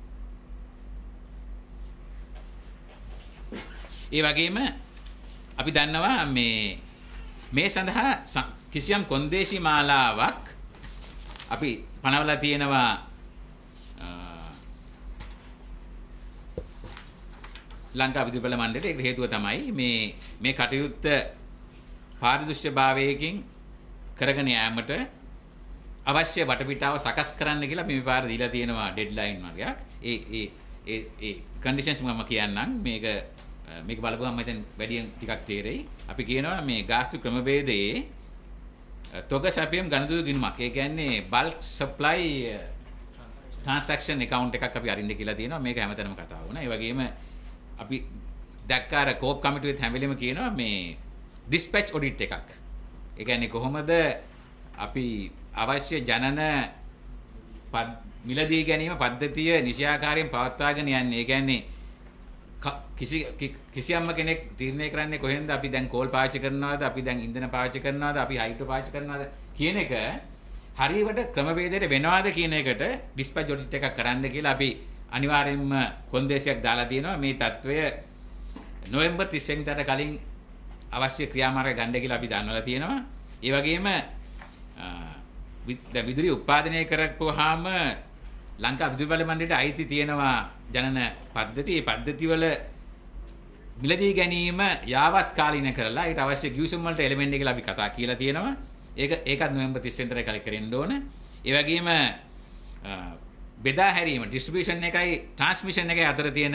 ඒ වගේම අපි දන්නවා මේ සඳහා කිසියම් කොන්දේසි මාලාවක් අපි පනවලා තියෙනවා ලංකා විදුලි බල මණ්ඩලයට. ඒකට හේතුව තමයි මේ කටයුත්ත පාරිදෘශ්‍යභාවයකින් කරගෙන යාමට අවශ්‍ය වටපිටාව සකස් කරන්න කියලා අපි මේ පාර දීලා තියෙනවා ඩෙඩ්ලයින් වගේක්. ඒ කන්ඩිෂන්ස් මම කියන්නම්. මේක බලපුවම මම හිතන්නේ වැඩියෙන් ටිකක් තේරෙයි. අපි කියනවා මේ ගාස්තු ක්‍රමවේදයේ තොග සැපයීම් ගණදුරු ගිණුමක්. ඒ කියන්නේ බල්ක් සප්ලයි ට්‍රාන්සැක්ෂන් account එකක් අපි අරින්න කියලා තියෙනවා. මේක හැමතැනම කතා වුණා. ඒ වගේම අපි දැක්කාර කෝප් කමිටුවෙත් හැම වෙලෙම කියනවා මේ dispatch audit එකක්. ඒ කියන්නේ කොහොමද අපි අවශ්‍ය ජනන මිලදී ගැනීම පද්ධතිය නිශ්චයාකාරයෙන් පවත්වාගෙන යන්නේ. ඒ කියන්නේ කිසියම්ම කෙනෙක් තීරණය කරන්නේ කොහෙන්ද අපි දැන් කෝල් පාවිච්චි කරනවද, අපි දැන් ඉන්ධන පාවිච්චි කරනවද, අපි හයිඩ්‍රෝ පාවිච්චි කරනවද කියන එක හරියට ක්‍රමවේදයට වෙනවද කියන එකට dispatch audit එකක් කරන්න කියලා අපි අනිවාර්යයෙන්ම කොන්දේසියක් දාලා තියෙනවා. මේ තත්වය නොවැම්බර් 30 වෙනිදාට කලින් අවශ්‍ය ක්‍රියාමාර්ග ගන්න කියලා අපි දන්වලා තියෙනවා. ඒ වගේම විදුලි උත්පාදනය කරපුවාම ලංකා විදුලි බල මණ්ඩලයට අයිති තියෙනවා ජනන පද්ධති. මේ පද්ධතිවල මිලදී ගැනීම යාවත් කාලීන කරලා ඊට අවශ්‍ය ගිවිසුම් වලට එලිමෙන්ට් කියලා අපි කතා කියලා තියෙනවා. ඒකත් නොවැම්බර් 30 වෙනිදාට කලින් කරෙන්න ඕන. ඒ වගේම බෙදා හැරීම ඩිස්ට්‍රිබියුෂන් එකයි ට්‍රාන්ස්මිෂන් එකයි අතර තියෙන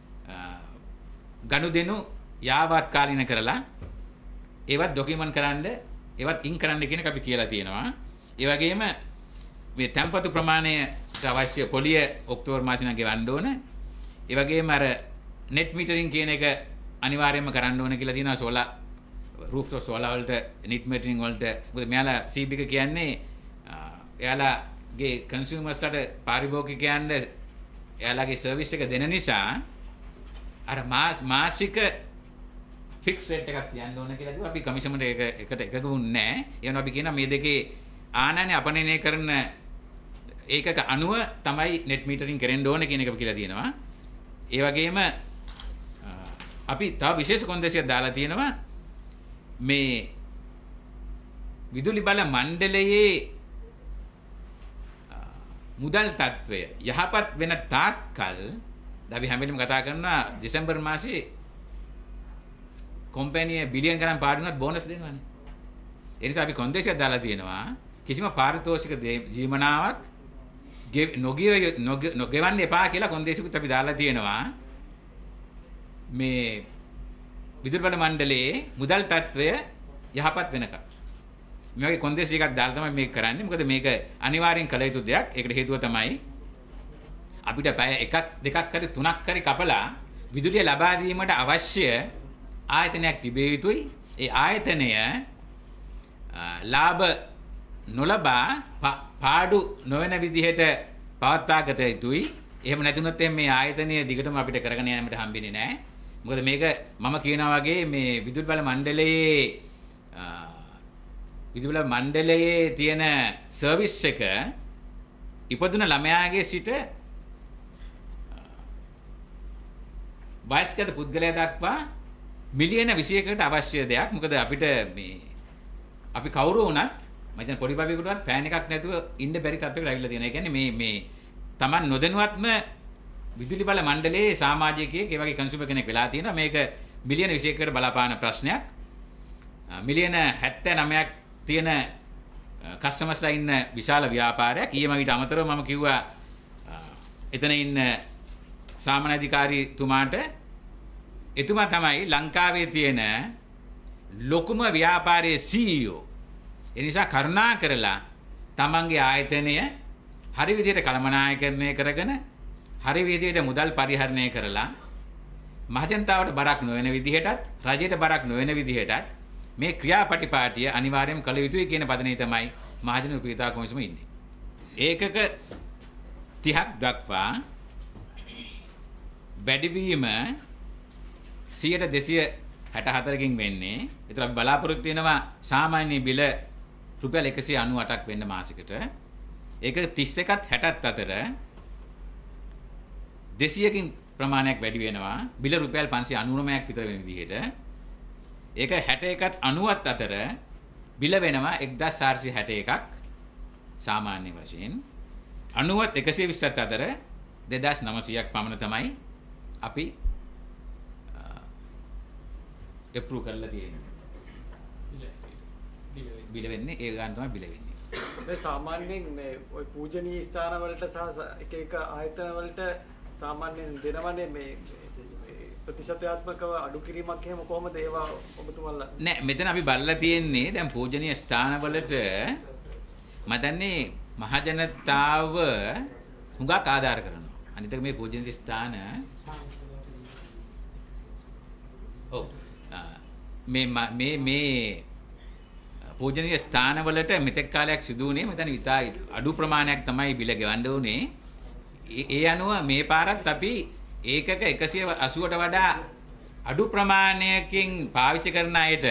ගනුදෙනු යාවත් කාලීන කරලා ඒවත් ડોකියුමන්ට් කරන්න, ඒවත් ඉන් කරන්න කියන එක අපි කියලා තියෙනවා. ඒ වගේම මේ තැන්පතු ප්‍රමාණයට අවශ්‍ය පොලිය ඔක්තෝබර් මාසෙ නම් ගෙවන්න ඕන. ඒ වගේම අර net metering කියන එක අනිවාර්යයෙන්ම කරන්න ඕන කියලා තියෙනවා. සෝලා rooftop සෝලා වලට net metering වලට මොකද මෙයාලා CB එක කියන්නේ එයාලාගේ කන්සියුමර්ස්ලාට පාරිභෝගිකයන්ට එයාලාගේ සර්විස් එක දෙන නිසා අර මාසික ෆික්ස් රේට් එකක් තියන්න ඕන කියලා කිව්වා. අපි කමිෂන්ට එකට එකග වුන්නේ නැහැ. ඒ වෙනවා අපි කියනවා මේ දෙකේ ආනයන අපනයනය කරන ඒකක අනුව තමයි net metering කරන්න ඕන කියන එක කියලා තියෙනවා. ඒ වගේම අපි තව විශේෂ කොන්දේසියක් දාලා තියෙනවා මේ විදුලි බල මණ්ඩලයේ මුදල් තත්වය යහපත් වෙන තාක්කල් අපි හැම වෙලෙම කතා කරනවා දෙසැම්බර් මාසයේ කම්පැනි බිලියන් ගණන් පාඩුනත් බෝනස් දෙනවානේ. ඒ නිසා අපි කොන්දේසියක් දාලා තියෙනවා කිසිම පාරිතෝෂික ජීවනාවක් නොගෙවන්න එපා කියලා කොන්දේසියකුත් අපි දාලා තියෙනවා. මේ විදුලි බල මණ්ඩලයේ මුදල් තත්වය යහපත් වෙනකම් මේ වගේ කොන්දේසි එකක් දාලා තමයි මේක කරන්නේ. මොකද මේක අනිවාර්යෙන් කළ යුතු දෙයක්. ඒකට හේතුව තමයි අපිට පැය එකක් දෙකක් හරි තුනක් හරි කපලා විදුලිය ලබා දීමට අවශ්‍ය ආයතනයක් තිබිය යුතුයි. ඒ ආයතනය ලාභ නොලබා පාඩු නොවන විදිහට පවත්වාගත යුතුයි. එහෙම නැතුනොත් මේ ආයතනය දිගටම අපිට කරගෙන යන්නට හම්බෙන්නේ නැහැ. මොකද මේක මම කියනවා වගේ මේ විදුලි බල මණ්ඩලයේ තියෙන සර්විස් එක ඉපදුන ළමයාගේ සිට වයස්ගත පුද්ගලයා දක්වා මිලියන 21කට අවශ්‍ය දෙයක්. මොකද අපිට අපි කවුරු වුණත් මම දැන් පොඩි බබෙකුටවත් ෆෑන් එකක් නැතුව ඉන්න බැරි තත්ත්වයකට ඇවිල්ලා තියෙනවා. ඒ කියන්නේ මේ Taman නොදැනුවත්ම විදුලි බල මණ්ඩලයේ සමාජිකයෙක් ඒ වගේ කන්සියුමර් කෙනෙක් වෙලා තියෙනවා. මේක මිලියන 21කට බලාපාන ප්‍රශ්නයක්. මිලියන 79ක් තියෙන කස්ටමර්ස්ලා ඉන්න විශාල ව්‍යාපාරයක්. ඊයේම ඊට අමතරව මම කිව්වා එතන ඉන්න සාමාන්‍ය අධිකාරීතුමාට එතුමා තමයි ලංකාවේ තියෙන ලොකුම ව්‍යාපාරයේ CEO. ඒ නිසා කරුණා කරලා තමන්ගේ ආයතනය හරි විදිහට කළමනාකරණය කරගෙන හරි විදිහට මුදල් පරිහරණය කරලා මහජනතාවට බරක් නොවන විදිහටත් රජයට බරක් නොවන විදිහටත් මේ ක්‍රියාපටිපාටිය අනිවාර්යයෙන්ම කළ යුතුයි කියන පදනේ තමයි මහජන උපයෝගිතා කොමිසම ඉන්නේ. ඒකක 30ක් දක්වා වැඩිවීම 264කින් වෙන්නේ. ඒතර අපි බලාපොරොත්තු වෙනවා සාමාන්‍ය බිල රුපියල් 198ක් වෙන්න මාසෙකට. ඒක 31ත් 60ත් අතර 200කින් ප්‍රමාණයක් වැඩි වෙනවා. බිල රුපියල් 599ක් විතර වෙන විදිහට. ඒක 61ත් 90ත් අතර බිල වෙනවා 1461ක් සාමාන්‍ය වශයෙන්. 90ත් 120ත් අතර 2900ක් පමණ තමයි අපි අප්‍රූව් කරලා තියෙන්නේ. බිල වෙන්නේ ඒ ගන්න තමයි බිල වෙන්නේ. මේ සාමාන්‍යයෙන් මේ ওই පූජනීය ස්ථාන වලට සහ එක එක ආයතන වලට සාමාන්‍යයෙන් දෙනවනේ මේ ප්‍රතිශතයාත්මකව අඩු කිරීමක් එහෙම කොහොමද ඒවා ඔබතුමාලා? නෑ මෙතන අපි බලලා තියෙන්නේ දැන් පූජනීය ස්ථාන වලට මම දන්නේ මහජනතාව හුඟක් ආධාර කරනවා. අනිත් එක මේ පූජනීය ස්ථාන ඔව් මේ පූජනීය ස්ථාන වලට මෙතෙක් කාලයක් සිදු වුණේ මම දැන් ඉතා අඩු ප්‍රමාණයක් තමයි බිල ගෙවන්න ඕනේ. ඒ අනුව මේ පාරත් අපි ඒකක 180ට වඩා අඩු ප්‍රමාණයකින් පාවිච්චි කරන අයට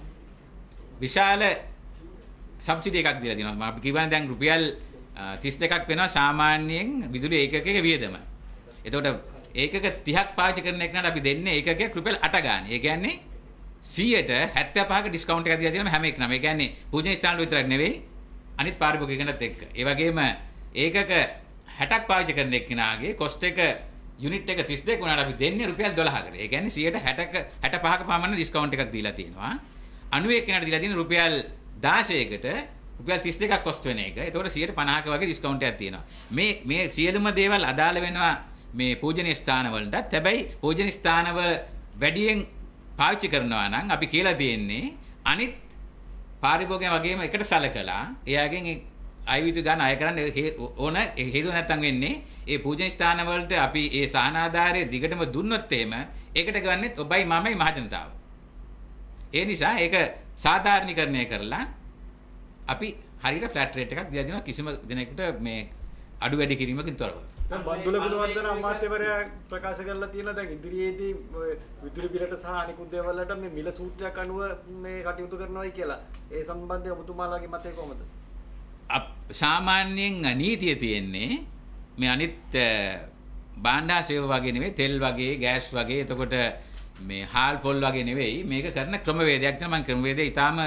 විශාල සබ්සිඩි එකක් දීලා තියෙනවා. මම කියවනේ දැන් රුපියල් 32ක් වෙනවා සාමාන්‍යයෙන් විදුලි ඒකකයක වියදම. එතකොට ඒකක 30ක් පාවිච්චි කරන එකනට අපි දෙන්නේ ඒකකයක් රුපියල් 8 ගන්න. ඒ කියන්නේ 100ට 75ක ඩිස්කවුන්ට් එකක් දීලා තියෙනවා හැම එකනම. ඒ කියන්නේ පූජනීය ස්ථාන වල විතරක් නෙවෙයි අනිත් පාරිභෝගිකයන්ටත් එක්ක. ඒ වගේම ඒකක 60ක් පාවිච්චි කරන එක්කෙනාගේ කොස්ට් එක යුනිට් එක 32 වුණාට අපි දෙන්නේ රුපියල් 12කට. ඒ කියන්නේ 65ක පමණ ඩිස්කවුන්ට් එකක් දීලා තියෙනවා. 91 කෙනාට දීලා තියෙන රුපියල් 16කට රුපියල් 32ක් කොස්ට් වෙන එක. ඒතකොට 50ක වගේ ඩිස්කවුන්ට් එකක් තියෙනවා. මේ සියලුම දේවල් අදාළ වෙනවා මේ පූජනීය ස්ථාන වලටත්. හැබැයි පූජනීය ස්ථානවල වැඩියෙන් පාවිච්චි කරනවා නම් අපි කියලා තියෙන්නේ අනිත් පාරිභෝගිකයන් වගේම එකට සලකලා එයාගෙන් අයවිතු ගන්න අය කරන්න ඕන හේතුව නැත්තම් වෙන්නේ ඒ පූජනීය ස්ථාන වලට අපි ඒ සහන ආධාරය දිගටම දුන්නොත් එහෙම ඒකට ගන්නෙත් ඔබයි මමයි මහජනතාව. ඒ නිසා ඒක සාධාරණීකරණය කරලා අපි හරියට ෆ්ලැට් රේට් එකක් දීලා දෙනවා කිසිම දිනයකට මේ අඩු වැඩි කිරීමකින් තොරව. දැන් බන්දුල ගුණවර්ධන අමාත්‍යවරයා ප්‍රකාශ කරලා තියෙනවා දැන් ඉදිරියේදී විදුලි බිලට සහ අනිකුත් දේවල් වලට මේ මිල සූත්‍රයක් අනුව මේ කටයුතු කරනවායි කියලා. ඒ සම්බන්ධයෙන් ඔබතුමාලාගේ මතය කොහොමද? සාමාන්‍යයෙන් නීතිය තියෙන්නේ මේ අනිත් භාණ්ඩා සේවා වගේ නෙවෙයි තෙල් වගේ ගෑස් වගේ එතකොට මේ හාල් පොල් වගේ නෙවෙයි මේක කරන ක්‍රමවේදයක් තියෙනවා. මම ක්‍රමවේදය ඊටාම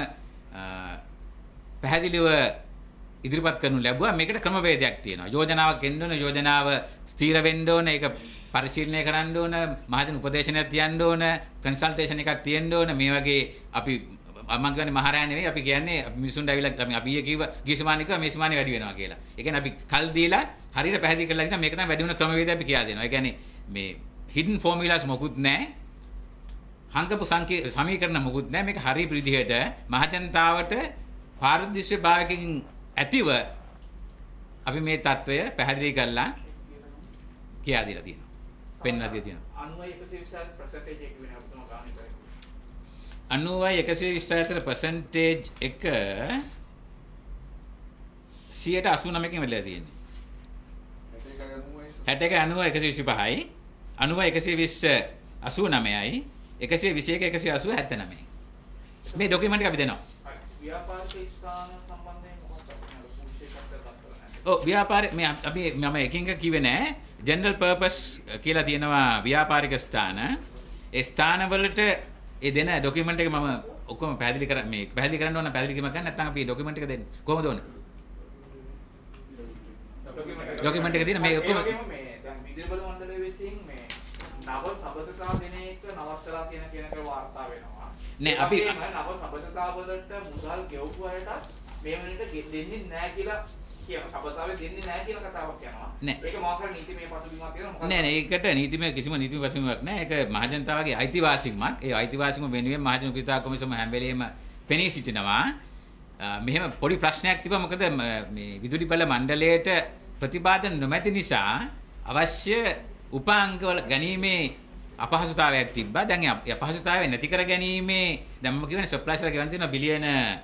පැහැදිලිව ඉදිරිපත් කරනු ලැබුවා. මේකට ක්‍රමවේදයක් තියෙනවා. යෝජනාවක් එන්න ඕන, යෝජනාව ස්ථිර වෙන්න ඕන, ඒක පරිශීලනය කරන්න ඕන, මහජන උපදේශනයක් තියන්න ඕන, කන්සල්ටේෂන් එකක් තියෙන්න ඕන. මේ වගේ අපි මම කියන්නේ මහරෑ නෙවෙයි අපි කියන්නේ මිනිසුන්ට ඇවිල්ලා අපි ඊයේ කිව්ව ගිසමාන එක මේ සමානෙ වැඩි වෙනවා කියලා. ඒ කියන්නේ අපි කල් දීලා හරියට පැහැදිලි කරලා කියනවා මේක තමයි වැඩි වෙන ක්‍රමවේදය අපි කියලා දෙනවා. ඒ කියන්නේ මේ හිඩන් ෆෝමියුලාස් මොකුත් නැහැ. හංගපු සමීකරණ මොකුත් නැහැ. මේක හරි විදිහට මහජනතාවට පාරදර්ශී භාවයකින් ඇතිව අපි මේ தত্ত্বය පැහැදිලි කරලා කියා දීලා තියෙනවා. පෙන්වා දීලා තියෙනවා. 90% එක වෙන අපතම ගානේ කරේ. 90% එක 189කින් වෙලා තියෙන්නේ. 61 90 125යි 90 120 89යි 121 180 79යි. මේ ડોකියුමන්ට් එක අපි දෙනවා. ව්‍යාපාරික ස්ථාන සම්බන්ධයෙන් මොකක්ද පුරුෂයෙක්ට ඔව් ව්‍යාපාරික මේ අපි මම එකින් එක කිව්වේ නෑ ජෙනරල් පර්පස් කියලා තියෙනවා ව්‍යාපාරික ස්ථාන. ඒ ස්ථාන වලට ඒ දෙන ડોකියුමන්ට් එක මම ඔක්කොම පැහැදිලි කරන්න ඕන පැහැදිලි කිරීමක් ගන්න නැත්නම් අපි ડોකියුමන්ට් එක දෙන්න කොහොමද ඕනේ? ડોකියුමන්ට් එක තියෙන මේ ඔක්කොම මේ දැන් විදුලි බල මණ්ඩලය විසින් මේ නව සබඳතා දෙන එක නවත්තලා තියෙන කෙනක වාර්තා වෙනවා. නෑ අපි නව සබඳතා වලට මුදල් ගෙවපු අයට මේ වෙනට දෙන්නේ නැහැ කියලා කියන සබතාවේ දෙන්නේ නැහැ කියන කතාවක් යනවා. නෑ. ඒක මොකක් හරි නීතිමය පසුබිමක් තියෙනවා මොකක්ද? නෑ ඒකට නීතිමය කිසිම නීතිමය පසුබිමක් නෑ. ඒක මහජනතාවගේ අයිතිවාසිකමක්. ඒ අයිතිවාසිකම වෙනුවෙන් මහජන උපිතා කොමිසම හැම වෙලෙම පෙනී සිටිනවා. මෙහෙම පොඩි ප්‍රශ්නයක් තිබ්බා. මොකද මේ විදුලි බල මණ්ඩලයට ප්‍රතිපාදන නොමැති නිසා අවශ්‍ය උපාංගවල ගැනීමේ අපහසුතාවයක් තිබ්බා. දැන් ඒ අපහසුතාවය නැති කර ගැනීමේ දැන් මම කියවනේ සප්ලයිස්ලා ගෙවන්න තියෙනවා බිලියන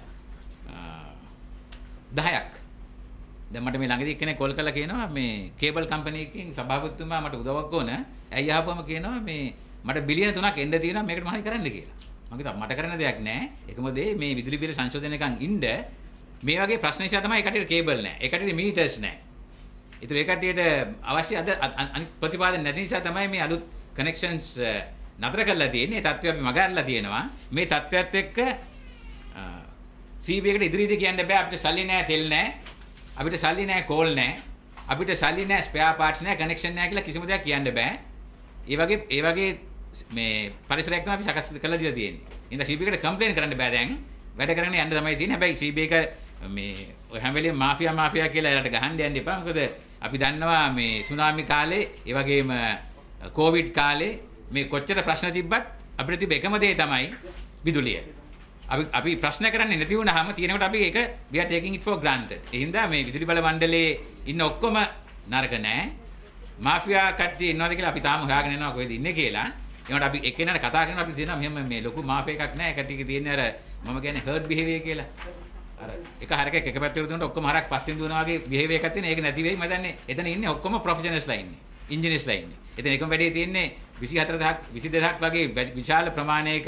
10ක්. දැන් මට මේ ළඟදී එක්කෙනෙක් කෝල් කරලා කියනවා මේ කේබල් කම්පැනි එකකින් සභාපතිතුමා මට උදව්වක් ඕන. ඇයි ආපුවම කියනවා මේ මට බිලියන 3ක් එන්න තියෙනවා මේකට මොනවද කරන්න කියලා. මම කිව්වා මට කරන්න දෙයක් නැහැ. එකම දේ මේ විදුලි බිල සංශෝධනයකන් ඉන්න මේ වගේ ප්‍රශ්න නිසා තමයි ඒ කටියට කේබල් නැහැ. ඒ කටියට මීටර්ස් නැහැ. ඒතර ඒ කටියට අවශ්‍ය අනිත් ප්‍රතිපාදන නැති නිසා තමයි මේ අලුත් කනෙක්ෂන්ස් නතර කරලා තියෙන්නේ. ඒ තත්ත්වය අපි මගහැරලා තියෙනවා. මේ තත්ත්වයත් එක්ක CB එකට ඉදිරියදී කියන්න බෑ අපිට සල්ලි නැහැ, තෙල් නැහැ. අපිට සල්ලි නැහැ, කෝල් නැහැ. අපිට සල්ලි නැහැ, ස්පෙයා පාර්ට්ස් නැහැ, කනෙක්ෂන් නැහැ කියලා කිසිම දෙයක් කියන්න බෑ. ඒ වගේ මේ පරිසරයක් තමයි අපි සකස් කරලා දීලා තියෙන්නේ. ඉතින් CB එකට කම්ප්ලේන් කරන්න බෑ දැන්. වැඩ කරගෙන යන්න තමයි තියෙන්නේ. හැබැයි CB එක මේ ඔය හැම වෙලේම මාෆියා කියලා එයාලට ගහන්න යන්න එපා. මොකද අපි දන්නවා මේ සුනාමි කාලේ, ඒ වගේම කොවිඩ් කාලේ මේ කොච්චර ප්‍රශ්න තිබ්බත් අපිට තිබ්බ එකම දේ තමයි විදුලිය. අපි ප්‍රශ්න කරන්නේ නැති වුණාම තියෙනකොට අපි ඒක we are taking it for granted. ඒ හින්දා මේ විදුලි බල මණ්ඩලයේ ඉන්න ඔක්කොම නරක නෑ. මාෆියා කට්ටිය ඉන්නවද කියලා අපි තාම හොයාගෙන යනවා කොහෙද ඉන්නේ කියලා. ඒකට අපි එක්කෙනාට කතා කරනවා අපි දෙනවා මෙහෙම මේ ලොකු මාෆියා එකක් නෑ. කට්ටියක තියෙන අර මම කියන්නේ herd behavior කියලා. අර එක හරකෙක් එක පැත්තකට දුන්නොත් ඔක්කොම හරක් පස්සෙන් දුවනවා වගේ behavior එකක් තියෙන. ඒක නැති වෙයි. මම දන්නේ එතන ඉන්නේ ඔක්කොම professionalsලා ඉන්නේ. engineersලා ඉන්නේ. එතන එකම වැඩේ තියෙන්නේ 24000ක් 22000ක් වගේ විශාල ප්‍රමාණයක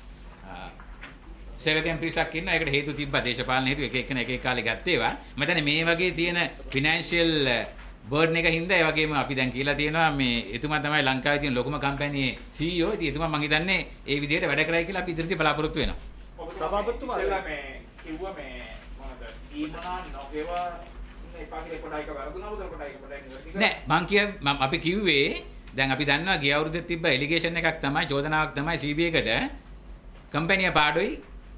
සේවකයන් පිරිසක් ඉන්නවා. ඒකට හේතු තිබ්බා දේශපාලන හේතු එක එක කාලේ ගත්තේවා. මම හිතන්නේ මේ වගේ තියෙන ෆිනෑන්ෂියල් බර්ඩන් එක හින්දා ඒ වගේම අපි දැන් කියලා තියෙනවා මේ එතුමා තමයි ලංකාවේ තියෙන ලොකුම කම්පැනියේ CEO. ඉතින් එතුමා මම හිතන්නේ ඒ විදිහට වැඩ කරයි කියලා අපි ඉදිරියට බලාපොරොත්තු වෙනවා. සභාපතිතුමා මේ කිව්වා මේ මොනවද ඊමනා නොගෙවා එපා කියලා කොටයික වරදුනවද කොටයික නෑ අපි කිව්වේ දැන් අපි දන්නවා ගිය අවුරුද්දේ තිබ්බ එලිගේෂන් එකක් තමයි චෝදනාවක් තමයි CB එකට කම්පැනිය පාඩුයි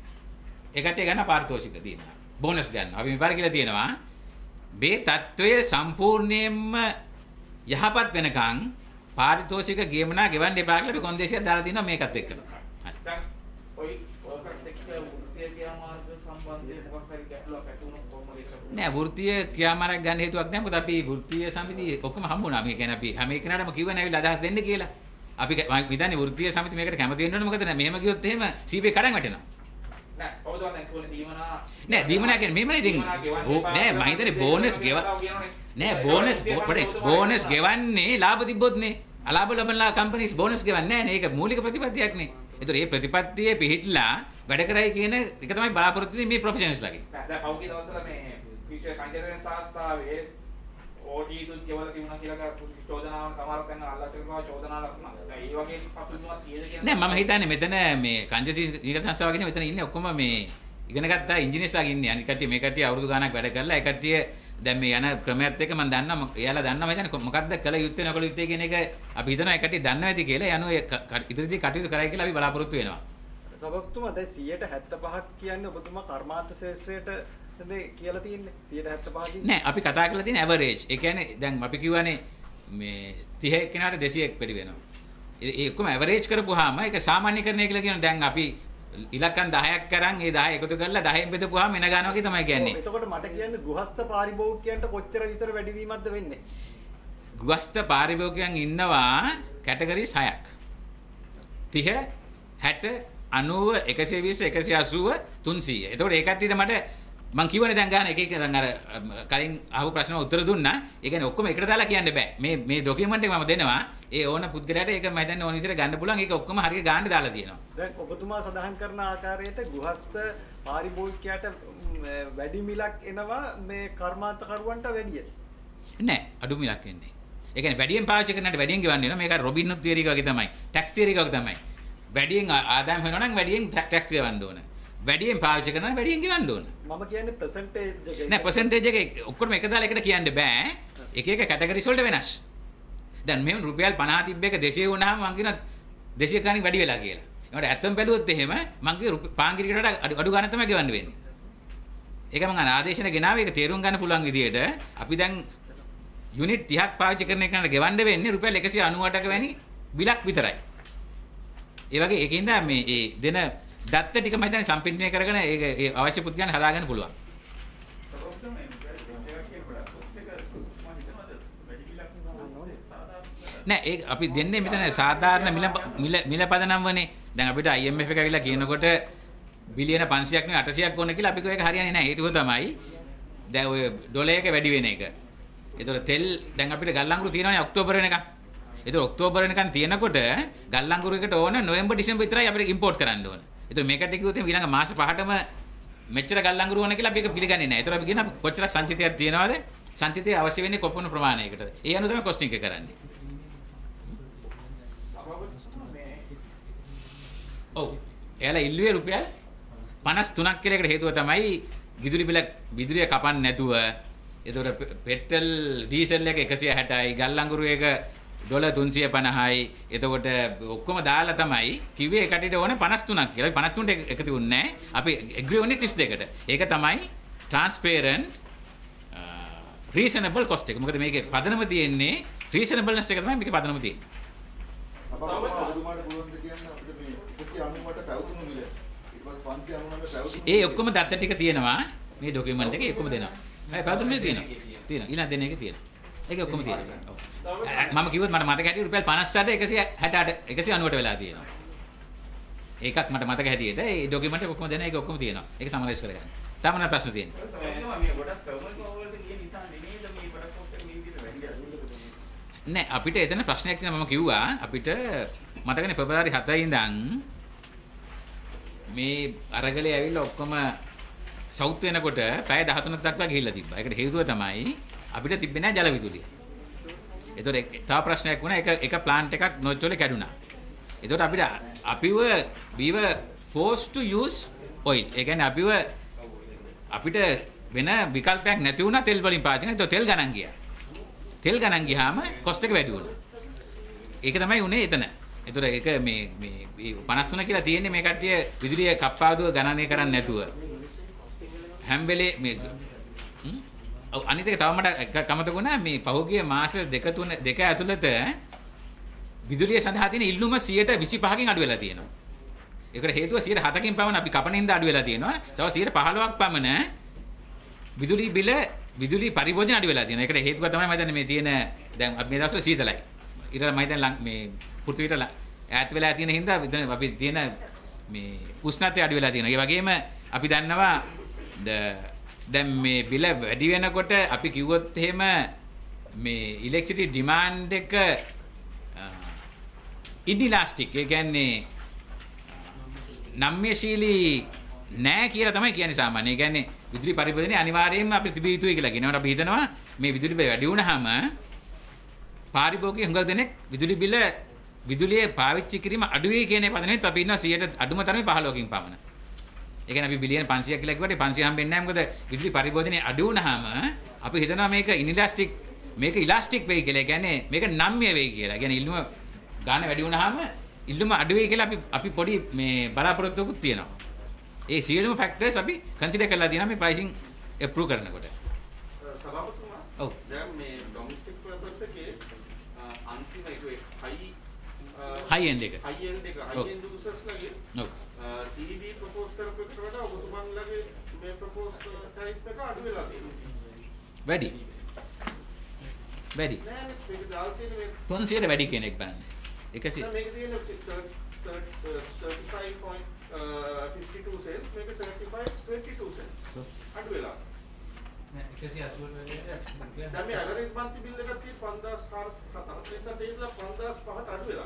ඒකට ගන්න පාරිතෝෂික දෙනවා. බෝනස් ගන්නවා. අපි මෙපාර කියලා තියෙනවා මේ தত্ত্বය සම්පූර්ණයෙන්ම යහපත් වෙනකන් පාරිතෝෂික ගෙවනා ගෙවන්න එපා කියලා අපි කොන්දේසියක් දාලා තිනවා මේකත් එක්කම. හරි. දැන් ඔයි වර්කර්ස් එක්ක වෘත්තීය ක්‍රියාමාර්ග සම්බන්ධයෙන් මොකක් හරි ගැටලුවක් ඇති වුණොත් කොහොමද ඒක? නෑ වෘත්තීය ක්‍රියාමාර්ග ගන්න හේතුවක් නෑ. මොකද අපි වෘත්තීය සමිතිය ඔක්කොම හම්බුණා. මේ කියන්නේ අපි හැම එකනටම කිව්වනේ ඇවිල්ලා අදහස් දෙන්න කියලා. අපි හිතන්නේ වෘත්තීය සමිතිය මේකට කැමති වෙන්න ඕනේ. මොකද මෙහෙම ගියොත් එහෙම CB කඩන් වැටෙනවා. නෑ කවුද දැන් කියන්නේ දීමනා නෑ දීමනා කියන්නේ මෙහෙමනේ ඉතින් නෑ මම හිතන්නේ බෝනස් නෑ බෝනස් ගෙවන්නේ ලාභ තිබ්බොත් නේ අලාභ ලබනලා කම්පැනිස් බෝනස් ගෙවන්නේ නෑ නේ ඒක මූලික ප්‍රතිපත්තියක් නේ. ඒතර මේ ප්‍රතිපත්තියේ පිහිටලා වැඩ කරයි කියන එක තමයි බලාපොරොත්තු වෙන්නේ මේ ප්‍රොෆෙෂනල්ස්ලාගේ. දැන් පෞද්ගලික දවසල මේ විශේෂ සංජානන සංස්ථාවේ ඕටීතුත් කෙවල තිබුණා කියලා චෝදනාවන් සමහර තැන් අල්ලසකවා චෝදනාවක් නෑ. ඒ වගේ පසුබිමක් තියෙද කියන්නේ නෑ මම හිතන්නේ මෙතන මේ කංජසී නිගත සංස්ථාව වගේ මෙතන ඉන්නේ ඔක්කොම මේ ඉගෙන ගත්තා ඉංජිනේර්ස්ලා ඉන්නේ. අනිත් කට්ටිය මේ කට්ටිය අවුරුදු ගාණක් වැඩ කරලා ඒ කට්ටිය දැන් මේ යන ක්‍රමයත් එක්ක මම දන්නවා එයාලා දන්නවා මම හිතන්නේ මොකක්ද කළ යුත්තේ නොකළ යුත්තේ කියන එක අපි හිතනවා ඒ කට්ටිය දන්නවා ඇති කියලා යනෝ ඉදිරියදී කටයුතු කරයි කියලා අපි බලාපොරොත්තු වෙනවා. සභාපතිතුමා දැන් 175ක් කියන්නේ ඔබතුමා කර්මාන්ත ශාස්ත්‍රයට කියලා තියෙන්නේ 175 නෑ අපි කතා කරලා තියෙන ඇවරේජ්. ඒ කියන්නේ දැන් අපි කියවනේ මේ 30 කෙනාට 200ක් වැඩි වෙනවා. ඒ ඔක්කොම ඇවරේජ් කරපුවාම ඒක සාමාන්‍යකරණය කියලා කියනවා. දැන් අපි ඉලක්කම් 10ක් කරන් ඒ 10 එකතු කරලා 10න් බෙදපුවාම එන ගන්නවා වගේ තමයි කියන්නේ. එතකොට මට කියන්නේ ගෘහස්ත පාරිභෝගිකයන්ට කොච්චර විතර වැඩිවීමක්ද වෙන්නේ? ගෘහස්ත පාරිභෝගිකයන් ඉන්නවා කැටගරිස් 6ක්. 30 60 90 120 180 300. එතකොට ඒ කට්ටියට මට මං කියවනේ දැන් ගන්න එක දැන් අර කලින් අහපු ප්‍රශ්න උත්තර දුන්නා. ඒ කියන්නේ ඔක්කොම එකට දාලා කියන්න බෑ. මේ ડોකියුමන්ට් එක මම දෙනවා. ඒ ඕන පුද්ගලයාට ඒක මම හිතන්නේ ඕන විදිහට ගන්න පුළුවන්. ඒක ඔක්කොම හරියට ගන්න දාලා තියෙනවා. දැන් ඔබතුමා සඳහන් කරන ආකාරයට ගෘහස්ත පාරිභෝගිකයාට වැඩි මිලක් එනවා මේ කර්මාන්තකරුවන්ට වැඩිය. නෑ අඩු මිලක් එන්නේ. ඒ කියන්නේ වැඩියෙන් පාවිච්චි කරනට වැඩියෙන් ගෙවන්න වෙනවා. මේක රොබින් හුඩ් තියරි වගේ තමයි. ටැක්ස් තියරි වගේ තමයි. වැඩියෙන් ආදායම් වෙනවා නම් වැඩියෙන් ටැක්ස් ගෙවන්න ඕන. වැඩියෙන් පාවිච්චි කරනවා වැඩියෙන් ගෙවන්න ඕන. මම කියන්නේ percentage එක. නෑ percentage එක ඔක්කොම එක දාලා එකට කියන්න බෑ. එක එක කැටගරිස් වලට වෙනස්. දැන් මෙහෙම රුපියල් 50 තිබ්බ එක 200 වුණාම මං කියනවා 200 ගාණක් වැඩි වෙලා කියලා. ඒකට ඇත්තම බැලුවොත් එහෙම මං කිය පාංගිරිකට අඩු ගාණක් තමයි ගෙවන්න වෙන්නේ. ඒක මම ආදේශන ගෙනාවේ ඒක තේරුම් ගන්න පුළුවන් විදියට අපි දැන් යුනිට් 30ක් පාවිච්චි කරන එකකට ගෙවන්න වෙන්නේ රුපියල් 198ක වැනි බිලක් විතරයි. ඒ වගේ ඒකින්ද මේ ඒ දෙන දත්ත ටික මම හිතන්නේ සම්පින්ඩනය කරගෙන ඒ අවශ්‍ය පුත් ගන්න හදාගන්න පුළුවන්. නෑ ඒ අපි දෙන්නේ මෙතන සාධාරණ මිල පදනම් වනේ. දැන් අපිට IMF එක ඇවිල්ලා කියනකොට බිලියන 500ක් නෙවෙයි 800ක් ඕන කියලා අපි කෝ ඒක හරියන්නේ නෑ. හේතුව තමයි දැන් ඔය ඩොලර් එක වැඩි වෙන එක. ඒතර තෙල් දැන් අපිට ගල්ලංගුරු තියෙනවනේ ඔක්තෝබර් වෙනකන්. ඒතර ඔක්තෝබර් වෙනකන් තියෙනකොට ගල්ලංගුරු එකට ඕන නොවැම්බර් ඩිසෙම්බර් විතරයි අපිට ඉම්පෝට් කරන්න ඕන. ඒතර මේකට කිව්වොත් ඊළඟ මාස 5ටම මෙච්චර ගල්ලංගුරු ඕන කියලා අපි ඒක පිළිගන්නේ නෑ. ඒතර අපි කියන කොච්චර සංචිතයක් තියෙනවද? සංචිතය අවශ්‍ය වෙන්නේ කොපමණ ප්‍රමාණයකටද? ඒ අනුව තමයි කොස්ටිං එක කරන්නේ. ඔව්. එයාලා ඉල්ලුවේ රුපියල් 53ක් කියලා. ඒකට හේතුව තමයි විදුලිය කපන්න නැතුව. ඒතකොට පෙට්‍රල් ඩීසල් එක 160යි, ගල්ලංගුරු එක ඩොලර් 350යි. එතකොට ඔක්කොම දාලා තමයි කිව්වේ එකටට ඕනේ 53ක් කියලා. 53ට එකතු වුණේ නැහැ. අපි ඇග්‍රී වුණේ 32කට. ඒක තමයි transparent reasonable cost එක. මොකද මේකේ පදනම තියෙන්නේ reasonableness එක තමයි මේකේ පදනම තියෙන්නේ. ඒ ඔක්කොම දත්ත ටික තියෙනවා මේ ડોකියුමන්ට් එකේ ඔක්කොම දෙනවා. හැබැයි පැවතුම් මිල තියෙනවා. ඊළඟ දෙන එක තියෙනවා. ඒක ඔක්කොම තියෙනවා. ඔව්. මම කිව්වොත් මට මතක හැටියට රුපියල් 58 168 190ට වෙලා තියෙනවා. ඒකක් මට මතක හැටියට ඒ ડોකියුමන්ට් එක ඔක්කොම දෙන එක ඔක්කොම තියෙනවා. ඒක සමරයිස් කරගන්න. තාම මොනවා ප්‍රශ්න තියෙනවා? නෑ අපිට එතන ප්‍රශ්නයක් තියෙනවා. මම කිව්වා අපිට මතකනේ පෙබරවාරි 7 ඉඳන් මේ අරගලේ ඇවිල්ලා ඔක්කොම සවුත් වෙනකොට පැය 13ක් දක්වා ගිහිල්ලා තිබ්බා. ඒකට හේතුව තමයි අපිට තිබ්බේ නෑ ජල විදුලිය. ඒතකොට තව ප්‍රශ්නයක් වුණා. එක ප්ලාන්ට් එකක් නොච් වල කැඩුනා. ඒතකොට we were forced to use oil. ඒ කියන්නේ අපිට වෙන විකල්පයක් නැති වුණා තෙල් වලින් පාවිච්චි කරන්න. ඒතකොට තෙල් ගණන් ගියා. තෙල් ගණන් ගියාම කොස්ට් එක වැඩි වුණා. ඒක තමයි උනේ එතන. ඒතර ඒක මේ 53 කියලා තියෙන්නේ මේ කට්ටිය විදුලිය කප්පාදුව ගණනය කරන්නේ නැතුව. හැම වෙලේ මේ අනිත් එක තව මට කමතකුණා මේ පහුගිය මාස දෙක ඇතුළත විදුලිය සඳහා තියෙන ඉල්ලුම 125කින් අඩු වෙලා තියෙනවා. ඒකට හේතුව 107කින් පමණ අපි කපන හින්දා අඩු වෙලා තියෙනවා. තව 115ක් පමණ විදුලි පරිභෝජන අඩු වෙලා තියෙනවා. ඒකට හේතුව තමයි මම හිතන්නේ මේ තියෙන දැන් අපි මේ දවස්වල සීතලයි. ඊට මම හිතන්නේ මේ පෘථිවියට ඈත් වෙලා තියෙන හින්දා අපි තියෙන මේ උෂ්ණත්වය අඩු වෙලා තියෙනවා. ඒ වගේම අපි දන්නවා දැන් මේ බිල වැඩි වෙනකොට අපි කිව්වොත් එහෙම මේ ඉලෙක්ට්‍රිසිටි ඩිමාන්ඩ් එක ඉන්ඉලාස්ටික්. ඒ කියන්නේ නම්‍යශීලී නෑ කියලා තමයි කියන්නේ සාමාන්‍යයෙන්. ඒ කියන්නේ විදුලි පරිභෝජනය අනිවාර්යයෙන්ම අපිට තිබිය යුතුයි කියලා කියනවාට අපි හිතනවා මේ විදුලි බිල වැඩි වුණාම පාරිභෝගික හුඟ දෙනෙක් විදුලිය පාවිච්චි කිරීම අඩු වෙයි කියන පදනමෙත් අපි ඉන්නවා 100ට අඩුම තරමේ 15කින් පමණ. ඒ කියන්නේ අපි බිලියන 500ක් කියලා කිව්වට 500 හම්බෙන්නේ නැහැ. මොකද විදුලි පරිභෝජනය අඩු වුණාම අපි හිතනවා මේක ඉනලාස්ටික් මේක ඉලාස්ටික් වෙයි කියලා. ඒ කියන්නේ මේක නම්‍ය වෙයි කියලා. ඒ කියන්නේ ඉල්ලුම ගාන වැඩි වුණාම ඉල්ලුම අඩු වෙයි කියලා අපි පොඩි මේ බලාපොරොත්තුකුත් තියෙනවා. ඒ සියලුම ෆැක්ටර්ස් අපි කන්සිඩර් කරලා තියෙනවා මේ ප්‍රයිසින් අප්‍රූව් කරනකොට. සභාපතිතුමා ඔව් දැන් මේ ඩොමෙස්ටික් පර්පස් එකේ අන්තිම එක high end එක high end users ලගේ ඔව් CB ප්‍රොපෝස් කරපු එකට වඩා ඔබතුමන්ලගේ මේ ප්‍රොපෝස් ටයිප් එක අඩු වෙලා තියෙනවා. වැඩි නෑ මේක දාලා තියෙන මේ 300ට වැඩි කියන එක බලන්න. 100 මේක තියෙන 35.52 cents මේක 35.22 cents අඩු වෙලා. නෑ 180 දැන් මේ ඇවරේජ් මන්ත්ලි බිල් එකක් තියෙන්නේ 5470 නිසා 5005ට අඩු වෙලා.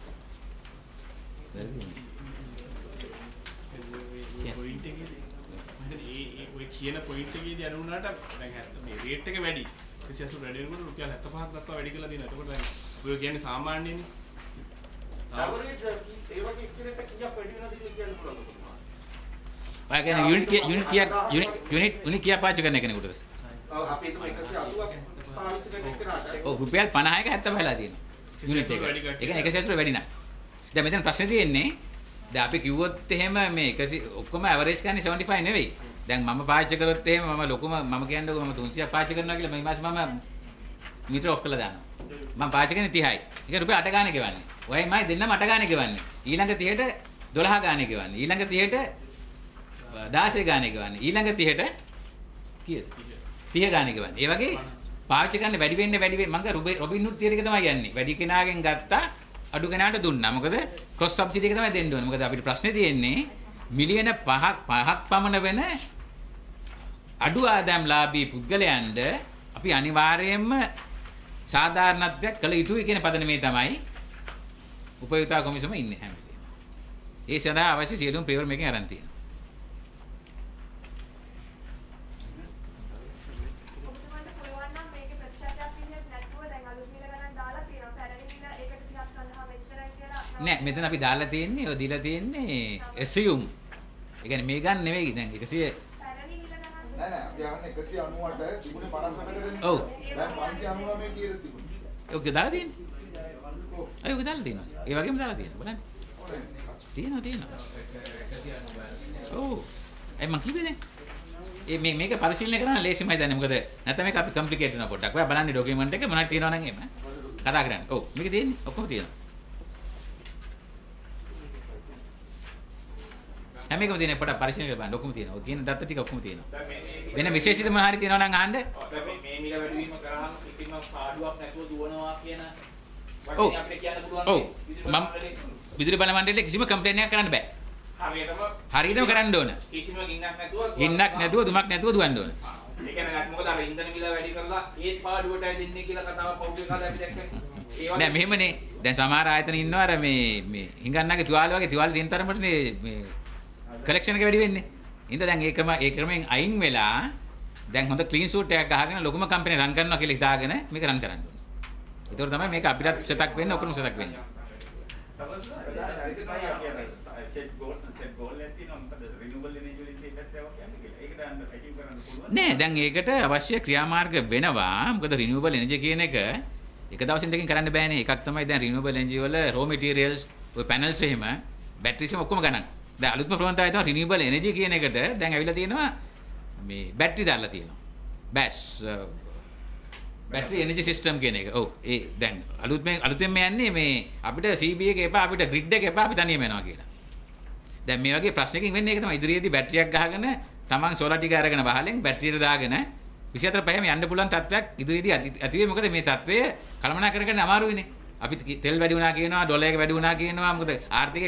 පොයින්ට් එකේදී ඔය කියන පොයින්ට් එකේදී අඩු වුණාට දැන් ඇත්ත මේ රේට් එක වැඩි 180 වැඩි වෙනකොට රුපියල් 75ක් දක්වා වැඩි කරලා තියෙනවා. එතකොට දැන් ඔය කියන්නේ සාමාන්‍යනේ. ඇවරේජ් ඒ වගේ එක්කෙනෙක්ට කීයක් වැඩි වෙනවද කියලා කියන්න පුළුවන්ද? ඔය කියන්නේ යුනිට් කීයක් පාවිච්චි කරන කෙනෙකුටද? ඔව් අපි හිතමු 180ක් පාවිච්චි කරන එකනට. ඔව් රුපියල් 50ක 70 වෙලා තියෙනවා. යුනිට් එක. ඒ කියන්නේ 180 වැඩි නෑ. දැන් මෙතන ප්‍රශ්නේ තියෙන්නේ දැන් අපි කිව්වොත් එහෙම මේ 100 ඔක්කොම ඇවරේජ් ගන්නේ 75 නෙවෙයි. දැන් මම පාවිච්චි කරොත් එහෙම මම ලොකුම මම කියන්නේ මම 300ක් පාවිච්චි කරනවා කියලා මේ මාසේ මම මීටර ඔෆ් කරලා දානවා. මම පාවිච්චි කරන්නේ 30යි. ඒක රුපියල් 8 ගානේ ගෙවන්නේ. ඔයයි මයි දෙන්නම 8 ගානේ ගෙවන්නේ. ඊළඟ 30ට 12 ගානේ ගෙවන්නේ. ඊළඟ 30ට 16 ගානේ ගෙවන්නේ. ඊළඟ 30ට කීයද? 30 ගානේ ගෙවන්නේ. ඒ වගේ පාවිච්චි කරන්න වැඩි වෙන්න මම රොබින් හුඩ් තියර එක තමයි යන්නේ. වැඩි කෙනාගෙන් ගත්තා අඩු කෙනාට දුන්නා. මොකද ක්‍රොස් සබ්සිඩි එක තමයි දෙන්න ඕනේ. මොකද අපිට ප්‍රශ්නේ තියෙන්නේ මිලියන 5ක් පමණ වෙන අඩු ආදායම්ලාභී පුද්ගලයන්ට අපි අනිවාර්යයෙන්ම සාධාරණත්වයක් කළ යුතුයි කියන පදනමේ තමයි උපයෝගිතා කොමිසම ඉන්නේ හැම වෙලේම. ඒ සඳහා අවශ්‍ය සියලුම පියවර මේකෙන් අරන් තියෙනවා. නෑ මෙතන අපි දාලා තියෙන්නේ ඔය දීලා තියෙන්නේ assume. ඒ කියන්නේ මේ ගන්න නෙවෙයි දැන් 100 නෑ අපි ආවන්නේ 198 තිබුණේ 58ක දෙන්නේ. ඔව්. දැන් 599 කියලා තිබුණේ. ඔක දාලා තියෙන්නේ. ඔය ඔක දාලා තියෙනවා. ඒ වගේම දාලා තියෙනවා බලන්න. තියෙනවා. ඔව්. මම කිව්වේ දැන්. මේක පරිශීලනය කරන්න ලේසිමයි දැන් මොකද නැත්නම් මේක අපි කම්ප්ලිකේට් වෙනවා පොඩ්ඩක්. ඔයා බලන්නේ ડોකියුමන්ට් එක මොනවද තියෙනවා නම් එහෙම කතා කරන්න. ඔව්. මේක තියෙන්නේ ඔක්කොම තියෙනවා. හැම එකම තියෙන පොඩ පරිශීලනය කරලා බලන්න ඔක්කොම තියෙනවා. ඔය කියන දත්ත ටික ඔක්කොම තියෙනවා. වෙන විශේෂිත මොනවා හරි තියෙනවා නම් අහන්න. මේ මිල වැඩිවීම කරාම කිසිම පාඩුවක් නැතුව දුවනවා කියන වචනේ අපිට කියන්න පුළුවන්. ඔව්. මම විදුලි බල මණ්ඩලයේ කිසිම කම්ප්ලේන්ට් එකක් කරන්න බෑ. හරියටම කරන්න ඕන. කිසිම ගින්නක් නැතුව දුමක් නැතුව දුවන්න ඕන. ඒ කියන්නේ මොකද අර ඉන්ධන මිල වැඩි කරලා ඒත් පාඩුවටයි දෙන්නේ කියලා කතාවක් පෞද්ගලික කාලේ අපි දැක්කනේ. නෑ මෙහෙමනේ. දැන් සමහර ආයතන ඉන්නවා අර මේ හිඟන්නගේ තුවාල වගේ තුවාල තියෙන තරමටනේ මේ කලෙක්ෂන් එක වැඩි වෙන්නේ. ඉතින් දැන් ඒ ක්‍රමයෙන් අයින් වෙලා දැන් හොඳ ක්ලීන් සූට් එකක් ගහගෙන ලොකුම කම්පැනි රන් කරනවා කියලා හිතාගෙන මේක රන් කරන්න ඕනේ. ඒතකොට තමයි මේක අපිටත් සෙටක් වෙන්නේ ඔක්කොම සෙටක් වෙන්නේ. නෑ දැන් ඒකට අවශ්‍ය ක්‍රියාමාර්ග වෙනවා. මොකද රිනියුවබල් එනර්ජි කියන එක එක දවසින් දෙකකින් කරන්න බෑනේ. එකක් තමයි දැන් රිනියුවබල් එනර්ජි වල රෝ මැටීරියල්ස් ඔය පැනල්ස් එහෙම බැටරිස් එහෙම ඔක්කොම ගණන්. දැන් අලුත්ම ප්‍රවණතාවය තමයි රිනියුවබල් එනර්ජි කියන එකට දැන් ඇවිල්ලා තියෙනවා මේ බැටරි දාලා තියෙනවා. බෑස් බැටරි එනර්ජි සිස්ටම් කියන එක. ඔව් ඒ දැන් අලුතෙන් යන්නේ මේ අපිට CB එක එපා අපිට ග්‍රිඩ් එක එපා අපි තනියම යනවා කියලා. දැන් මේ වගේ ප්‍රශ්නකින් වෙන්නේ ඒක තමයි. ඉදිරියේදී බැටරියක් ගහගෙන තමන් සෝලාර් ටික අරගෙන වහලෙන් බැටරියට දාගෙන 24 පැයම යන්න පුළුවන් තත්ත්වයක් ඉදිරියේදී ඇති වෙයි. මොකද මේ තත්ත්වය කළමනා කරගන්න අමාරුයිනේ. අපි තෙල් වැඩි වුණා කියනවා, ඩොලර් එක වැඩි වුණා කියනවා. මොකද ආර්ථිකය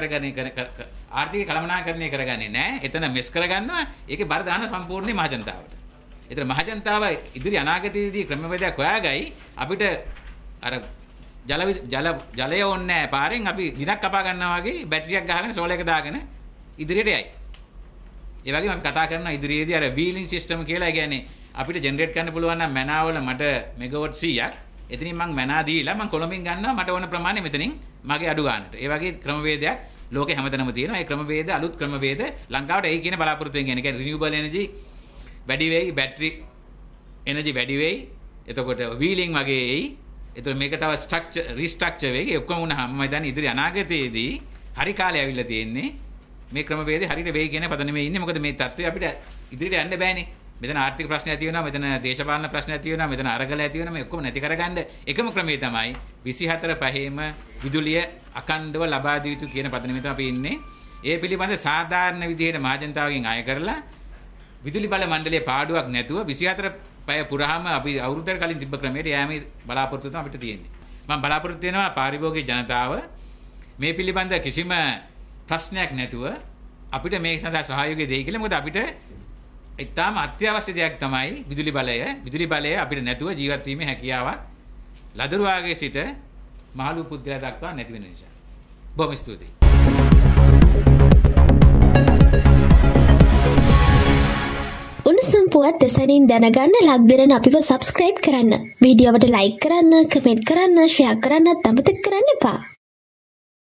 කළමනාකරණය කරගන්නේ නැහැ. එතන මෙස් කරගන්නවා. ඒකේ බර දාන සම්පූර්ණ මහජනතාවට. ඒතර මහජනතාව ඉදිරි අනාගතයේදී ක්‍රමවේදයක් හොයාගයි අපිට අර ජලය ඕනේ නැහැ පාරෙන් අපි දිනක් කපා ගන්නවා වගේ බැටරියක් ගහගෙන සෝලර් එක දාගෙන ඉදිරියට යයි. ඒ වගේම අපි කතා කරනවා ඉදිරියේදී අර වීලින් සිස්ටම් කියලා. ඒ කියන්නේ අපිට ජෙනරේට් කරන්න පුළුවන් නම් මැනාවල මට මෙගාවොට් 100ක්. එතනින් මම මැනා දීලා මම කොළඹින් ගන්නවා මට ඕන ප්‍රමාණය මෙතනින් මගේ අඩු ගන්නට. ඒ වගේ ක්‍රමවේදයක් ලෝකේ හැමතැනම තියෙනවා. ඒ ක්‍රමවේද අලුත් ක්‍රමවේද ලංකාවට ඒ කියන බලාපොරොත්තු වෙන කියන්නේ රිනියුවබල් එනර්ජි වැඩි වෙයි, බැටරි එනර්ජි වැඩි වෙයි. එතකොට වීලින් වගේ එයි. එතකොට මේක තව රීස්ට්‍රක්චර් වෙයි. ඒ ඔක්කොම වුණාම මම හිතන්නේ ඉදිරි අනාගතයේදී හරි කාලය ඇවිල්ලා තියෙන්නේ. මේ ක්‍රමවේදේ හරියට වෙයි කියන පදනමේ ඉන්නේ. මොකද මේ තත්ත්වය අපිට ඉදිරියට යන්න බෑනේ. මෙතන ආර්ථික ප්‍රශ්න ඇති වෙනවා, මෙතන දේශපාලන ප්‍රශ්න ඇති වෙනවා, මෙතන අරගල ඇති වෙනවා. මේ ඔක්කොම නැති කරගන්න එකම ක්‍රමය තමයි 24 පහේම විදුලිය අඛණ්ඩව ලබා දිය යුතු කියන පදනමේ තමයි අපි ඉන්නේ. ඒ පිළිබඳ සාධාරණ විදිහට මහජනතාවගෙන් අය කරලා විදුලි බල මණ්ඩලයේ පාඩුවක් නැතුව 24 පැය පුරාම අපි අවුරුද්දකට කලින් තිබ්බ ක්‍රමයට යෑමේ බලාපොරොත්තු තමයි අපිට තියෙන්නේ. මම බලාපොරොත්තු වෙනවා පාරිභෝගික ජනතාව මේ පිළිබඳ කිසිම ප්‍රශ්නයක් නැතුව අපිට මේ සඳහා සහයෝගය දෙයි කියලා. මොකද අපිට ඉතාම අත්‍යවශ්‍ය දෙයක් තමයි විදුලි බලය. විදුලි බලය අපිට නැතුව ජීවත් වීමේ හැකියාවක් ලදරුවාගේ සිට මහලු පුද්ගලයා දක්වා නැති වෙන නිසා. බොහොම ස්තුතියි. උණුසුම් පුවත් දෙසනින් දැනගන්න ලක්දිරන අපිව සබ්ස්ක්‍රයිබ් කරන්න. වීඩියෝවට ලයික් කරන්න, කමෙන්ට් කරන්න, ෂෙයා කරන්නත් අමතක කරන්න එපා.